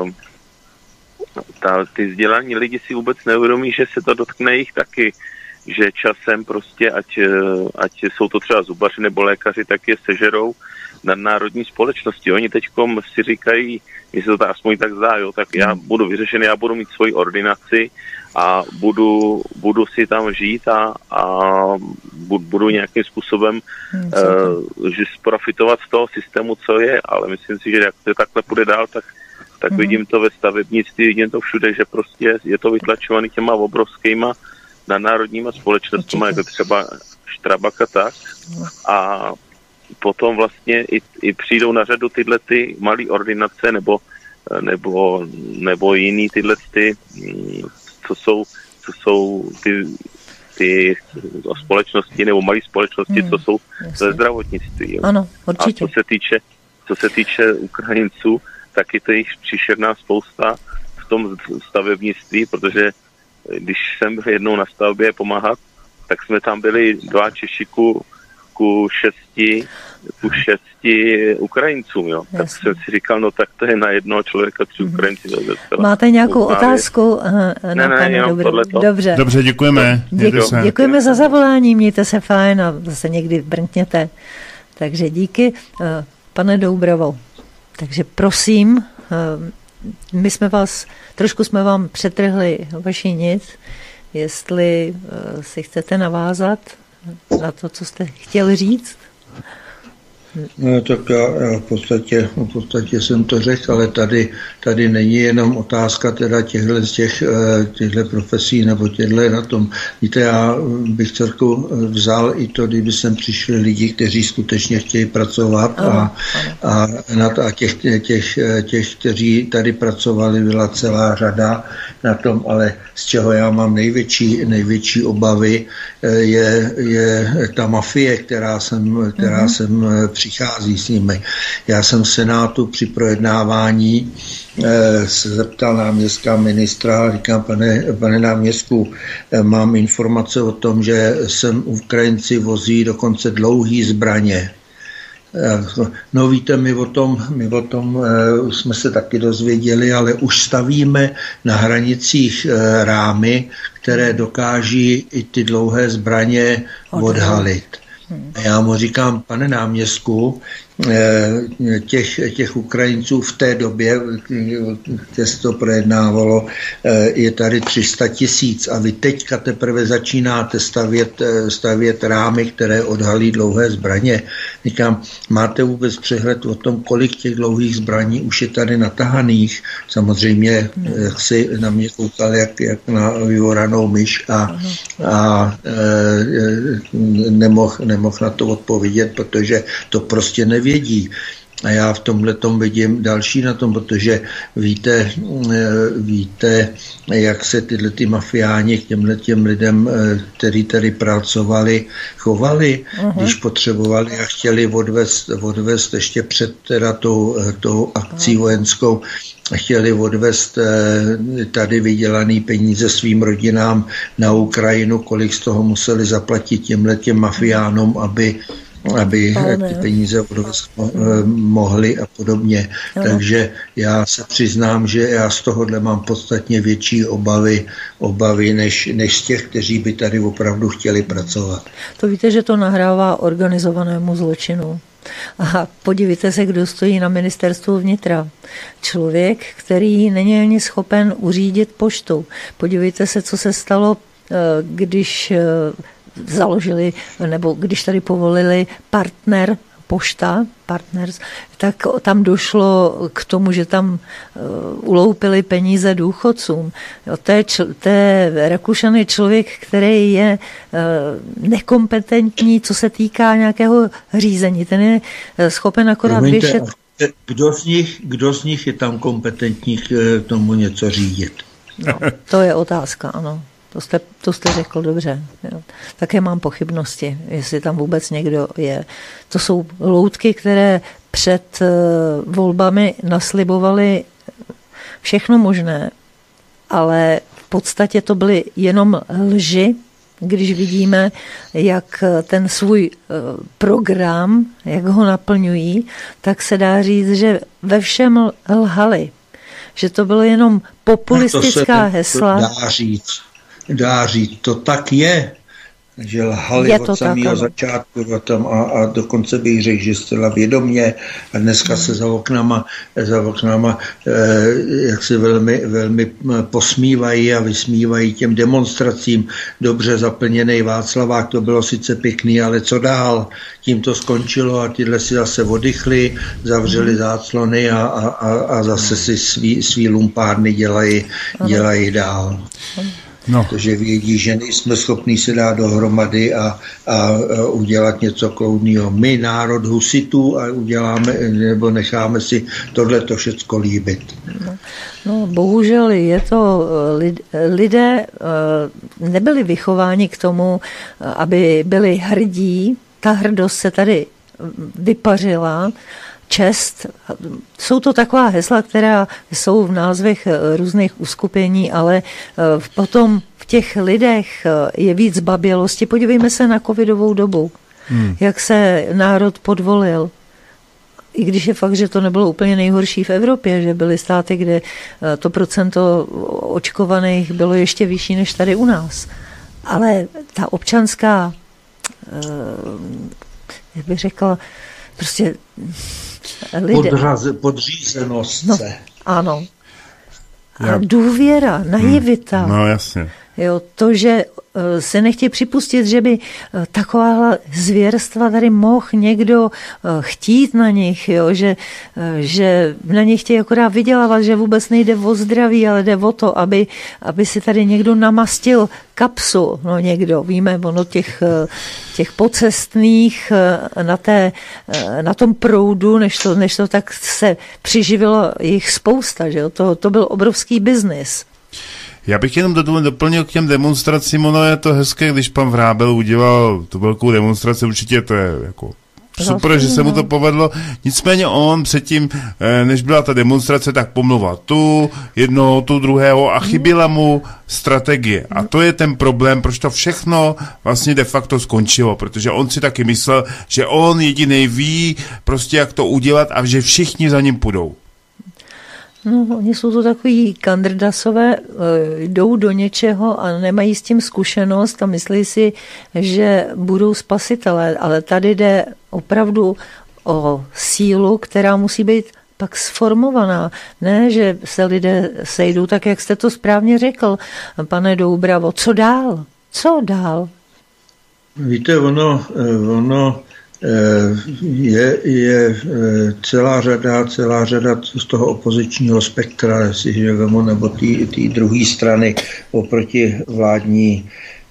ty vzdělaní lidi si vůbec neuvědomí, že se to dotkne jich taky, že časem prostě, ať jsou to třeba zubaři nebo lékaři, tak je sežerou nadnárodní společnosti. Oni teďkom si říkají, mi se to aspoň tak zdá, jo, tak já budu vyřešený, já budu mít svoji ordinaci a budu si tam žít a budu nějakým způsobem že profitovat z toho systému, co je, ale myslím si, že jak to takhle půjde dál, tak vidím to ve stavebnictví, vidím to všude, že prostě je to vytlačovaný těma obrovskýma nadnárodníma společnostmi, jako třeba Strabag a tak. A potom vlastně i přijdou na řadu tyhle ty malé ordinace nebo jiný tyhle ty, co jsou ty společnosti nebo malé společnosti, co jsou ve zdravotnictví. Jo. Ano, určitě. A co se týče Ukrajinců, tak je to jich příšerná spousta v tom stavebnictví, protože když jsem byl jednou na stavbě pomáhat, tak jsme tam byli 2 Češi ku 6 Ukrajincům, jo. Tak jsem si říkal, no tak to je na jednoho člověka 3 Ukrajinci. Máte nějakou otázku? Ne, Dobře. Dobře, děkujeme. Děkujeme za zavolání, mějte se fajn a zase někdy brnkněte. Takže díky, pane Doubrovo. Takže prosím, trošku jsme vám přetrhli vaši nic, jestli si chcete navázat na to, co jste chtěl říct. No, tak já v podstatě jsem to řekl, ale tady není jenom otázka teda těchto profesí nebo těchto na tom. Víte, já bych celku vzal i to, kdyby sem přišli lidi, kteří skutečně chtějí pracovat a těch, kteří tady pracovali, byla celá řada na tom, ale z čeho já mám největší obavy, je ta mafie, která sem přichází s nimi. Já jsem v Senátu při projednávání se zeptal náměstka ministra, říkám, pane náměstku, mám informace o tom, že sem Ukrajinci vozí dokonce dlouhý zbraně. No víte, my o tom jsme se taky dozvěděli, ale už stavíme na hranicích rámy, které dokáží i ty dlouhé zbraně odhalit. Já mu říkám, pane náměstku, těch Ukrajinců v té době, kde se to projednávalo, je tady 300 000 a vy teďka teprve začínáte stavět rámy, které odhalí dlouhé zbraně. Říkám, máte vůbec přehled o tom, kolik těch dlouhých zbraní už je tady natahaných? Samozřejmě, jak si na mě koukal, jak na vyvoranou myš a nemohl na to odpovědět, protože to prostě nevědí. A já v tomhletom vidím další na tom, protože víte, jak se tyhle ty mafiáni k těm lidem, kteří tady pracovali, chovali, když potřebovali a chtěli odvést ještě před teda tou akcí vojenskou, chtěli odvést tady vydělaný peníze svým rodinám na Ukrajinu, kolik z toho museli zaplatit těm mafiánům, aby ty peníze mohly a podobně. Takže já se přiznám, že já z tohohle mám podstatně větší obavy než z těch, kteří by tady opravdu chtěli pracovat. To víte, že to nahrává organizovanému zločinu. A podívejte se, kdo stojí na ministerstvu vnitra. Člověk, který není ani schopen uřídit poštu. Podívejte se, co se stalo, když založili, nebo když tady povolili Partners, tak tam došlo k tomu, že tam uloupili peníze důchodcům. To je Rakušan je člověk, který je nekompetentní, co se týká nějakého řízení. Ten je schopen akorát věšet. Kdo z nich je tam kompetentní k tomu něco řídit? No, to je otázka, ano. To jste řekl dobře. Jo. Také mám pochybnosti, jestli tam vůbec někdo je. To jsou loutky, které před volbami naslibovaly všechno možné, ale v podstatě to byly jenom lži, když vidíme, jak ten svůj program, jak ho naplňují, tak se dá říct, že ve všem lhali. Že to bylo jenom populistická hesla. Dá říct, to tak je, že lhali od samého začátku a dokonce bych řekl, že zcela vědomě a dneska se za oknama jak se velmi posmívají a vysmívají těm demonstracím. Dobře zaplněný Václavák, to bylo sice pěkný, ale co dál? Tím to skončilo a tyhle si zase oddychli, zavřeli záclony a zase si svý lumpárny dělají dál. No. Protože vědí, že nejsme schopní se dát dohromady a udělat něco kloudného. My, národ husitů, a uděláme, nebo necháme si tohleto všecko líbit. No, bohužel je to, lidé nebyli vychováni k tomu, aby byli hrdí. Ta hrdost se tady vypařila, čest. Jsou to taková hesla, která jsou v názvech různých uskupení, ale potom v těch lidech je víc babělosti. Podívejme se na covidovou dobu, jak se národ podvolil. I když je fakt, že to nebylo úplně nejhorší v Evropě, že byly státy, kde to procento očkovaných bylo ještě vyšší než tady u nás. Ale ta občanská, jak bych řekla, prostě podřízenost. No, ano. A důvěra, naivita. No jasně. Jo, to, že se nechtějí připustit, že by taková zvěrstva tady mohl někdo chtít na nich, jo, že na nich chtějí akorát vydělávat, že vůbec nejde o zdraví, ale jde o to, aby si tady někdo namastil kapsu, no někdo, víme, ono těch pocestných na tom proudu, než to tak se přiživilo jich spousta, že jo, to byl obrovský biznis. Já bych jenom doplnil k těm demonstracím, ono je to hezké, když pan Vrábel udělal tu velkou demonstraci, určitě to je jako super, že se mu to povedlo. Nicméně on předtím, než byla ta demonstrace, tak pomluval tu jednoho, tu druhého a chyběla mu strategie. A to je ten problém, proč to všechno vlastně de facto skončilo, protože on si taky myslel, že on jedinej ví prostě, jak to udělat a že všichni za ním půjdou. No, oni jsou to takový kandrdasové, jdou do něčeho a nemají s tím zkušenost a myslí si, že budou spasitelé, ale tady jde opravdu o sílu, která musí být pak sformovaná. Ne, že se lidé sejdou tak, jak jste to správně řekl, pane Doubravo. Co dál? Co dál? Víte, ono je celá řada z toho opozičního spektra, jestliže vemu, nebo té druhé strany oproti vládní,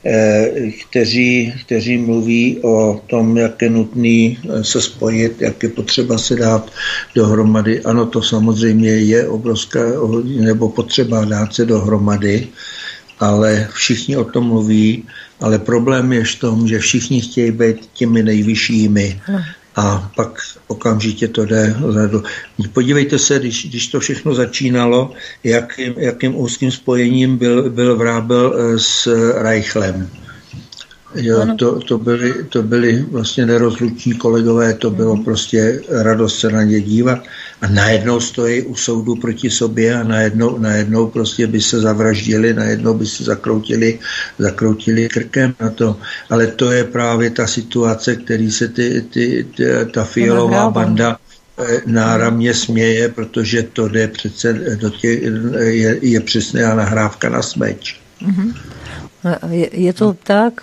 kteří mluví o tom, jak je nutný se spojit, jak je potřeba se dát dohromady. Ano, to samozřejmě je obrovská, nebo potřeba dát se dohromady, ale všichni o tom mluví, ale problém je v tom, že všichni chtějí být těmi nejvyššími a pak okamžitě to jde vzadu. Podívejte se, když to všechno začínalo, jakým úzkým spojením byl Vrábel s Reichlem. Jo, to byli vlastně nerozluční kolegové, to bylo prostě radost se na ně dívat a najednou stojí u soudu proti sobě a najednou prostě by se zavraždili, najednou by se zakroutili krkem na to. Ale to je právě ta situace, který se ta Fialová banda náramně směje, protože to jde přece je přesná nahrávka na smeč. Mm-hmm. Je to tak,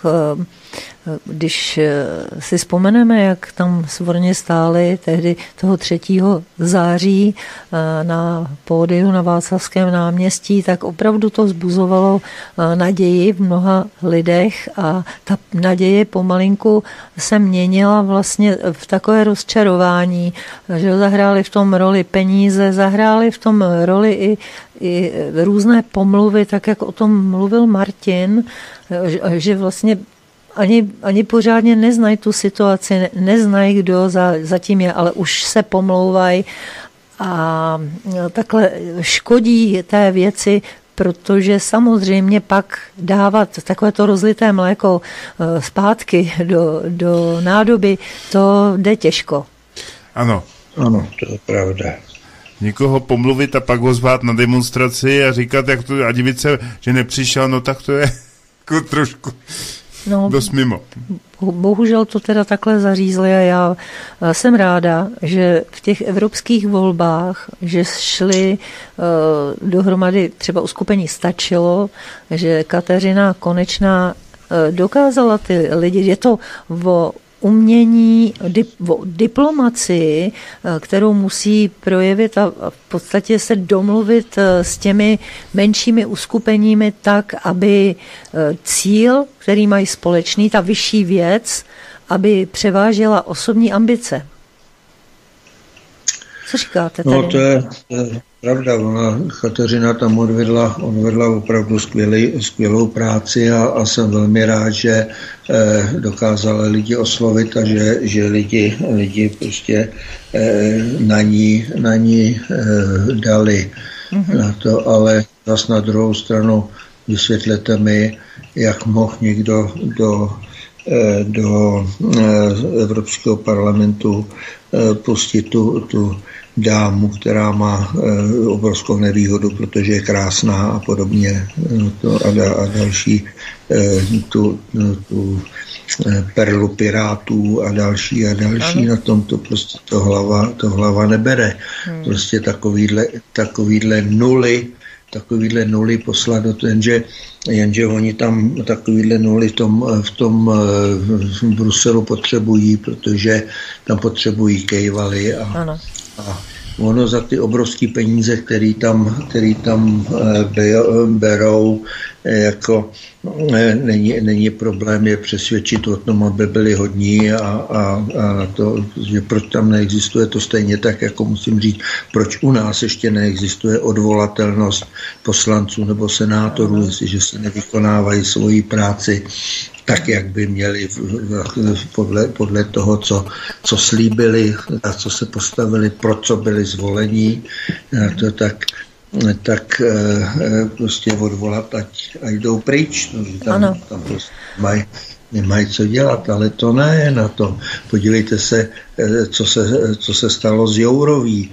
když si vzpomeneme, jak tam svorně stáli tehdy toho 3. září na pódiu na Václavském náměstí, tak opravdu to vzbuzovalo naději v mnoha lidech a ta naděje pomalinku se měnila vlastně v takové rozčarování, že zahráli v tom roli peníze, zahráli v tom roli i různé pomluvy, tak jak o tom mluvil Martin, že vlastně ani pořádně neznají tu situaci, neznají, kdo zatím je, ale už se pomlouvají a takhle škodí té věci, protože samozřejmě pak dávat takovéto rozlité mléko zpátky do nádoby, to jde těžko. Ano. Ano, to je pravda. Někoho pomluvit a pak ho zvát na demonstraci a říkat, jak to, a divit se, že nepřišel, no tak to je jako trošku dost mimo. Bohužel to teda takhle zařízli a já jsem ráda, že v těch evropských volbách, že šli dohromady třeba uskupení Stačilo, že Kateřina Konečná dokázala ty lidi, je to o umění, diplomacii, kterou musí projevit a v podstatě se domluvit s těmi menšími uskupeními tak, aby cíl, který mají společný, ta vyšší věc, aby převážela osobní ambice. Co říkáte tady? No to je pravda, Kateřina tam odvedla opravdu skvělou práci a jsem velmi rád, že dokázala lidi oslovit a že lidi prostě na ní dali na to, ale zas na druhou stranu vysvětlete mi, jak mohl někdo do Evropského parlamentu pustit tu dámu, která má obrovskou nevýhodu, protože je krásná a podobně a další tu perlu pirátů a další na tom to prostě to hlava nebere. Prostě takovýhle nuly poslat do toho, jenže oni tam takovýhle nuly v tom Bruselu potřebují, protože tam potřebují kejvaly a ono za ty obrovské peníze, který tam berou, jako není problém je přesvědčit o tom, aby byli hodní a to, že proč tam neexistuje to stejně tak, jako musím říct, proč u nás ještě neexistuje odvolatelnost poslanců nebo senátorů, jestliže se nevykonávají svoji práci tak, jak by měli podle toho, co slíbili a co se postavili, pro co byli zvolení, to tak prostě odvolat, ať jdou pryč. Tam prostě nemají co dělat, ale to ne na to. Podívejte se, co se stalo z Jourový.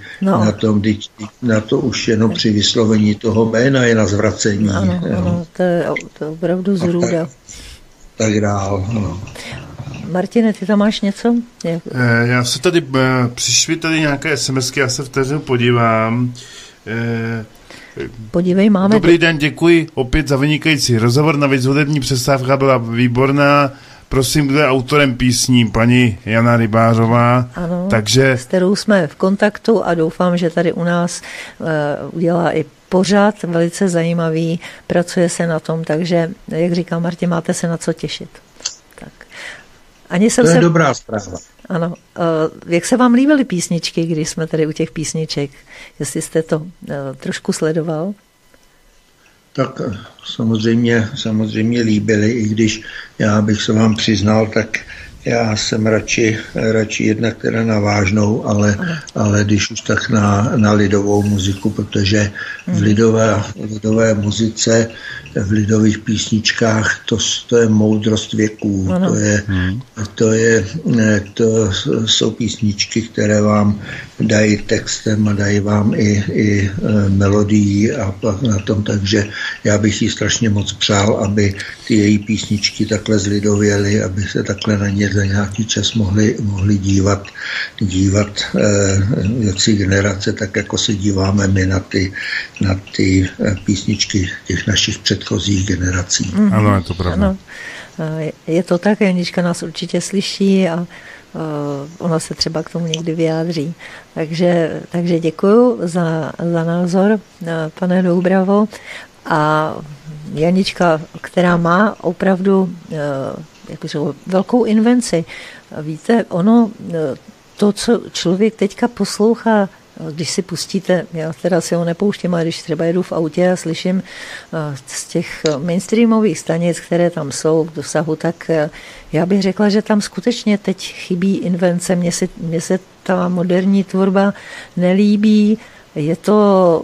Na to už jenom při vyslovení toho jména je na zvracení. Ano, to je opravdu zrůda. Tak dál. No. Martine, ty tam máš něco? Já se tady, přišly tady nějaké SMSky, já se vteřinu podívám. Podívej, máme... Dobrý den, děkuji opět za vynikající rozhovor, navíc hudební přestávka byla výborná. Prosím, kdo je autorem písní? Paní Jana Rybářová. Ano, takže... s kterou jsme v kontaktu a doufám, že tady u nás udělá i pořád velice zajímavý, pracuje se na tom, takže, jak říká Martin, máte se na co těšit. Tak. To je dobrá zpráva. Ano. Jak se vám líbily písničky, když jsme tady u těch písniček? Jestli jste to trošku sledoval? Tak samozřejmě líbily, i když já bych se vám přiznal, tak já jsem radši jednak teda na vážnou, ale když už tak na lidovou muziku, protože v lidové muzice, v lidových písničkách, to je moudrost věků. To jsou písničky, které vám dají textem a dají vám i melodii a na tom, takže já bych jí strašně moc přál, aby ty její písničky takhle zlidověly, aby se takhle na ně za nějaký čas mohli dívat jaksi generace, tak jako se díváme my na ty písničky těch našich předchozích generací. Ano, je to pravda. Ano. Je to tak, Janička nás určitě slyší a ona se třeba k tomu někdy vyjádří. Takže děkuju za názor, pane Doubravo. A Janička, která má opravdu velkou invenci. Víte, to, co člověk teďka poslouchá, když si pustíte, já teda si ho nepouštím, ale když třeba jedu v autě a slyším z těch mainstreamových stanic, které tam jsou v dosahu, tak já bych řekla, že tam skutečně teď chybí invence. Mně se ta moderní tvorba nelíbí, je to...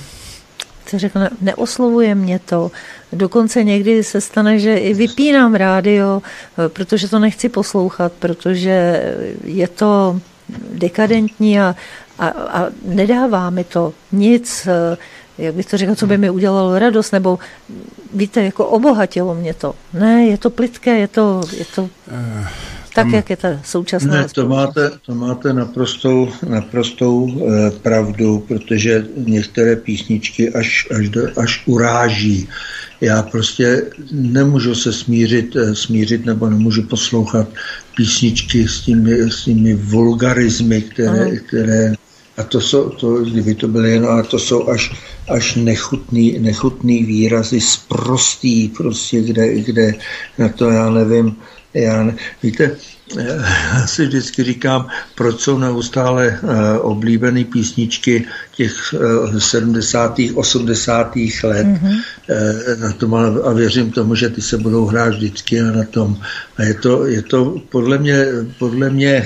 neoslovuje mě to. Dokonce někdy se stane, že i vypínám rádio, protože to nechci poslouchat, protože je to dekadentní a nedává mi to nic, jak bych to řekla, co by mi udělalo radost, nebo víte, jako obohatilo mě to. Ne, je to plytké, je to tak, jak je ta současná. Ne, to máte naprostou pravdu, protože některé písničky až uráží. Já prostě nemůžu se smířit nebo nemůžu poslouchat písničky s těmi vulgarizmy, které a kdyby to byly jenom, a to jsou až nechutný výrazy, sprostý prostě, kde na to já nevím, víte, já si vždycky říkám, proč jsou neustále oblíbené písničky těch 70. 80. let na tom, a věřím tomu, že ty se budou hrát vždycky na tom. A je to podle mě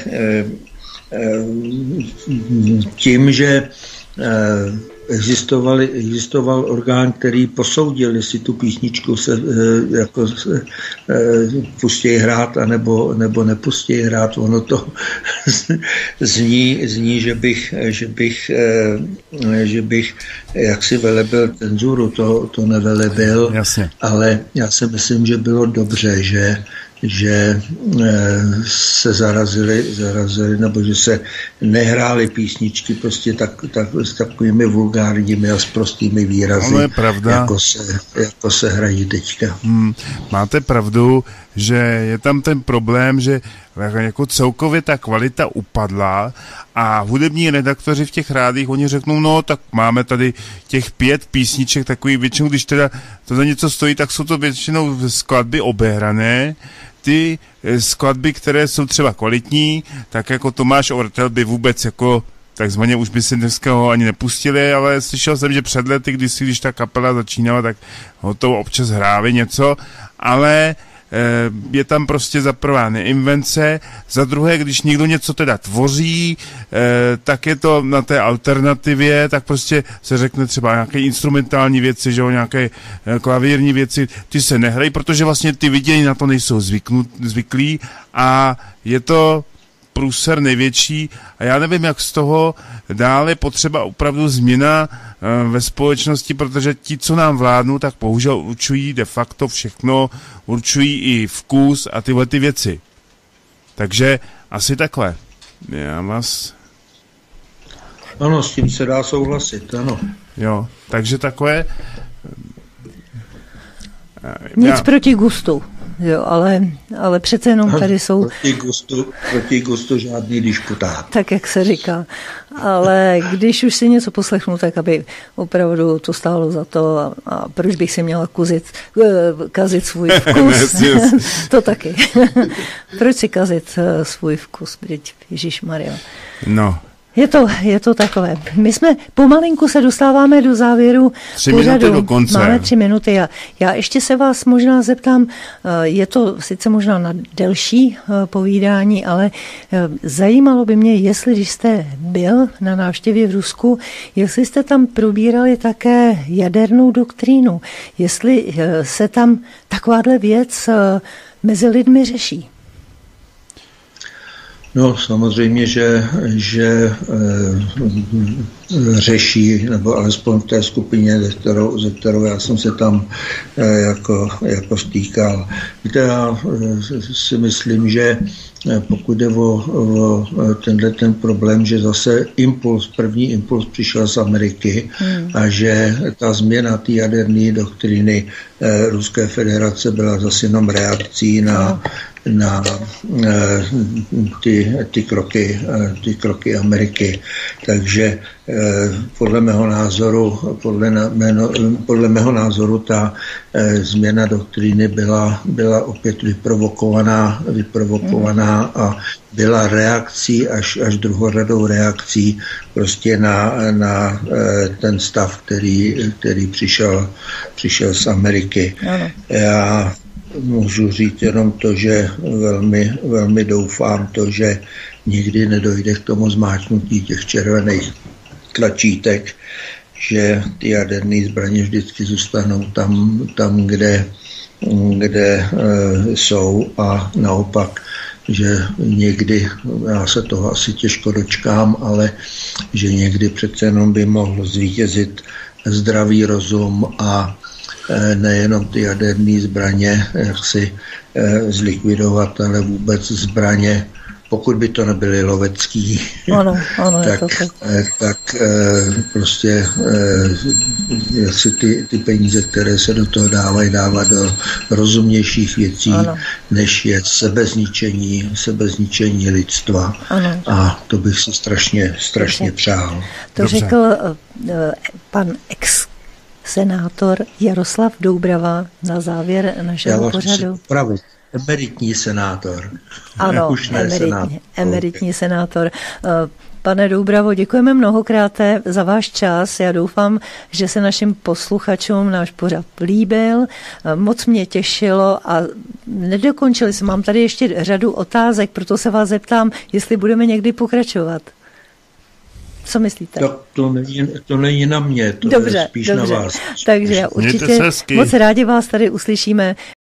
tím, že existoval orgán, který posoudil, jestli tu písničku se pustí hrát, nebo nepustí hrát. Ono to zní, že bych jaksi velebil cenzuru, to nevelebil. Jasně. Ale já si myslím, že bylo dobře, že se zarazili, nebo že se nehrály písničky prostě s takovými vulgárními a sprostými výrazy, je pravda. Jako se hrají teďka. Máte pravdu, že je tam ten problém, že jako celkově ta kvalita upadla a hudební redaktoři v těch rádích, oni řeknou, no tak máme tady těch 5 písniček, takový většinou, když teda to za něco stojí, tak jsou to většinou skladby obehrané, ty skladby, které jsou třeba kvalitní, tak jako Tomáš Ortel by vůbec jako takzvaně už by se dneska ho ani nepustili, ale slyšel jsem, že před lety, když ta kapela začínala, tak ho to občas hráli něco, ale je tam prostě za prvé neinvence, za druhé, když někdo něco teda tvoří, tak je to na té alternativě, tak prostě se řekne třeba nějaké instrumentální věci, že jo, nějaké klavírní věci, ty se nehrají, protože vlastně ty vidění na to nejsou zvyklí a je to průser největší a já nevím, jak z toho dále potřeba opravdu změna ve společnosti, protože ti, co nám vládnou, tak bohužel určují de facto všechno, určují i vkus a tyhle ty věci. Takže asi takhle. Já vás... Ano, s tím se dá souhlasit, ano. Jo, takže takové... Nic proti gustu. Jo, ale přece jenom tady jsou... Proti gustu žádný disputát. Tak, jak se říká. Ale když už si něco poslechnu, tak aby opravdu to stálo za to a proč bych si měla kazit svůj vkus? To taky. Proč si kazit svůj vkus? Ježišmarja. No. Je to takové. My jsme pomalinku se dostáváme do závěru 3 pořadu. minuty do konce. Máme 3 minuty. Já ještě se vás možná zeptám, je to sice možná na delší povídání, ale zajímalo by mě, jestli, když jste byl na návštěvě v Rusku, jestli jste tam probírali také jadernou doktrínu, jestli se tam takováhle věc mezi lidmi řeší. No, samozřejmě, že řeší, nebo alespoň v té skupině, ze kterou já jsem se tam jako stýkal. Víte, já si myslím, že pokud jde o ten problém, že zase první impuls přišel z Ameriky a že ta změna té jaderné doktríny Ruské federace byla zase jenom reakcí na ty kroky Ameriky. Takže podle mého názoru ta změna doktríny byla opět vyprovokovaná a byla reakcí, až druhořadou reakcí prostě na ten stav, který přišel z Ameriky. Já můžu říct jenom to, že velmi, velmi doufám to, že nikdy nedojde k tomu zmáčknutí těch červených tlačítek, že ty jaderné zbraně vždycky zůstanou tam kde jsou a naopak, že někdy, já se toho asi těžko dočkám, ale že někdy přece jenom by mohl zvítězit zdravý rozum a nejenom ty jaderné zbraně, jak si zlikvidovat, ale vůbec zbraně, pokud by to nebyly lovecký, tak prostě si ty peníze, které se do toho dávají, dávat do rozumnějších věcí, než je sebezničení lidstva. A to bych si strašně přál. To řekl pan senátor Jaroslav Doubrava na závěr našeho pořadu. Emeritní senátor. Ano, emeritní senátor. Pane Doubravo, děkujeme mnohokrát za váš čas. Já doufám, že se našim posluchačům náš pořad líbil. Moc mě těšilo a nedokončili jsme. Mám tady ještě řadu otázek, proto se vás zeptám, jestli budeme někdy pokračovat. Co myslíte? To není na mě, to je spíš na vás. Takže určitě moc rádi vás tady uslyšíme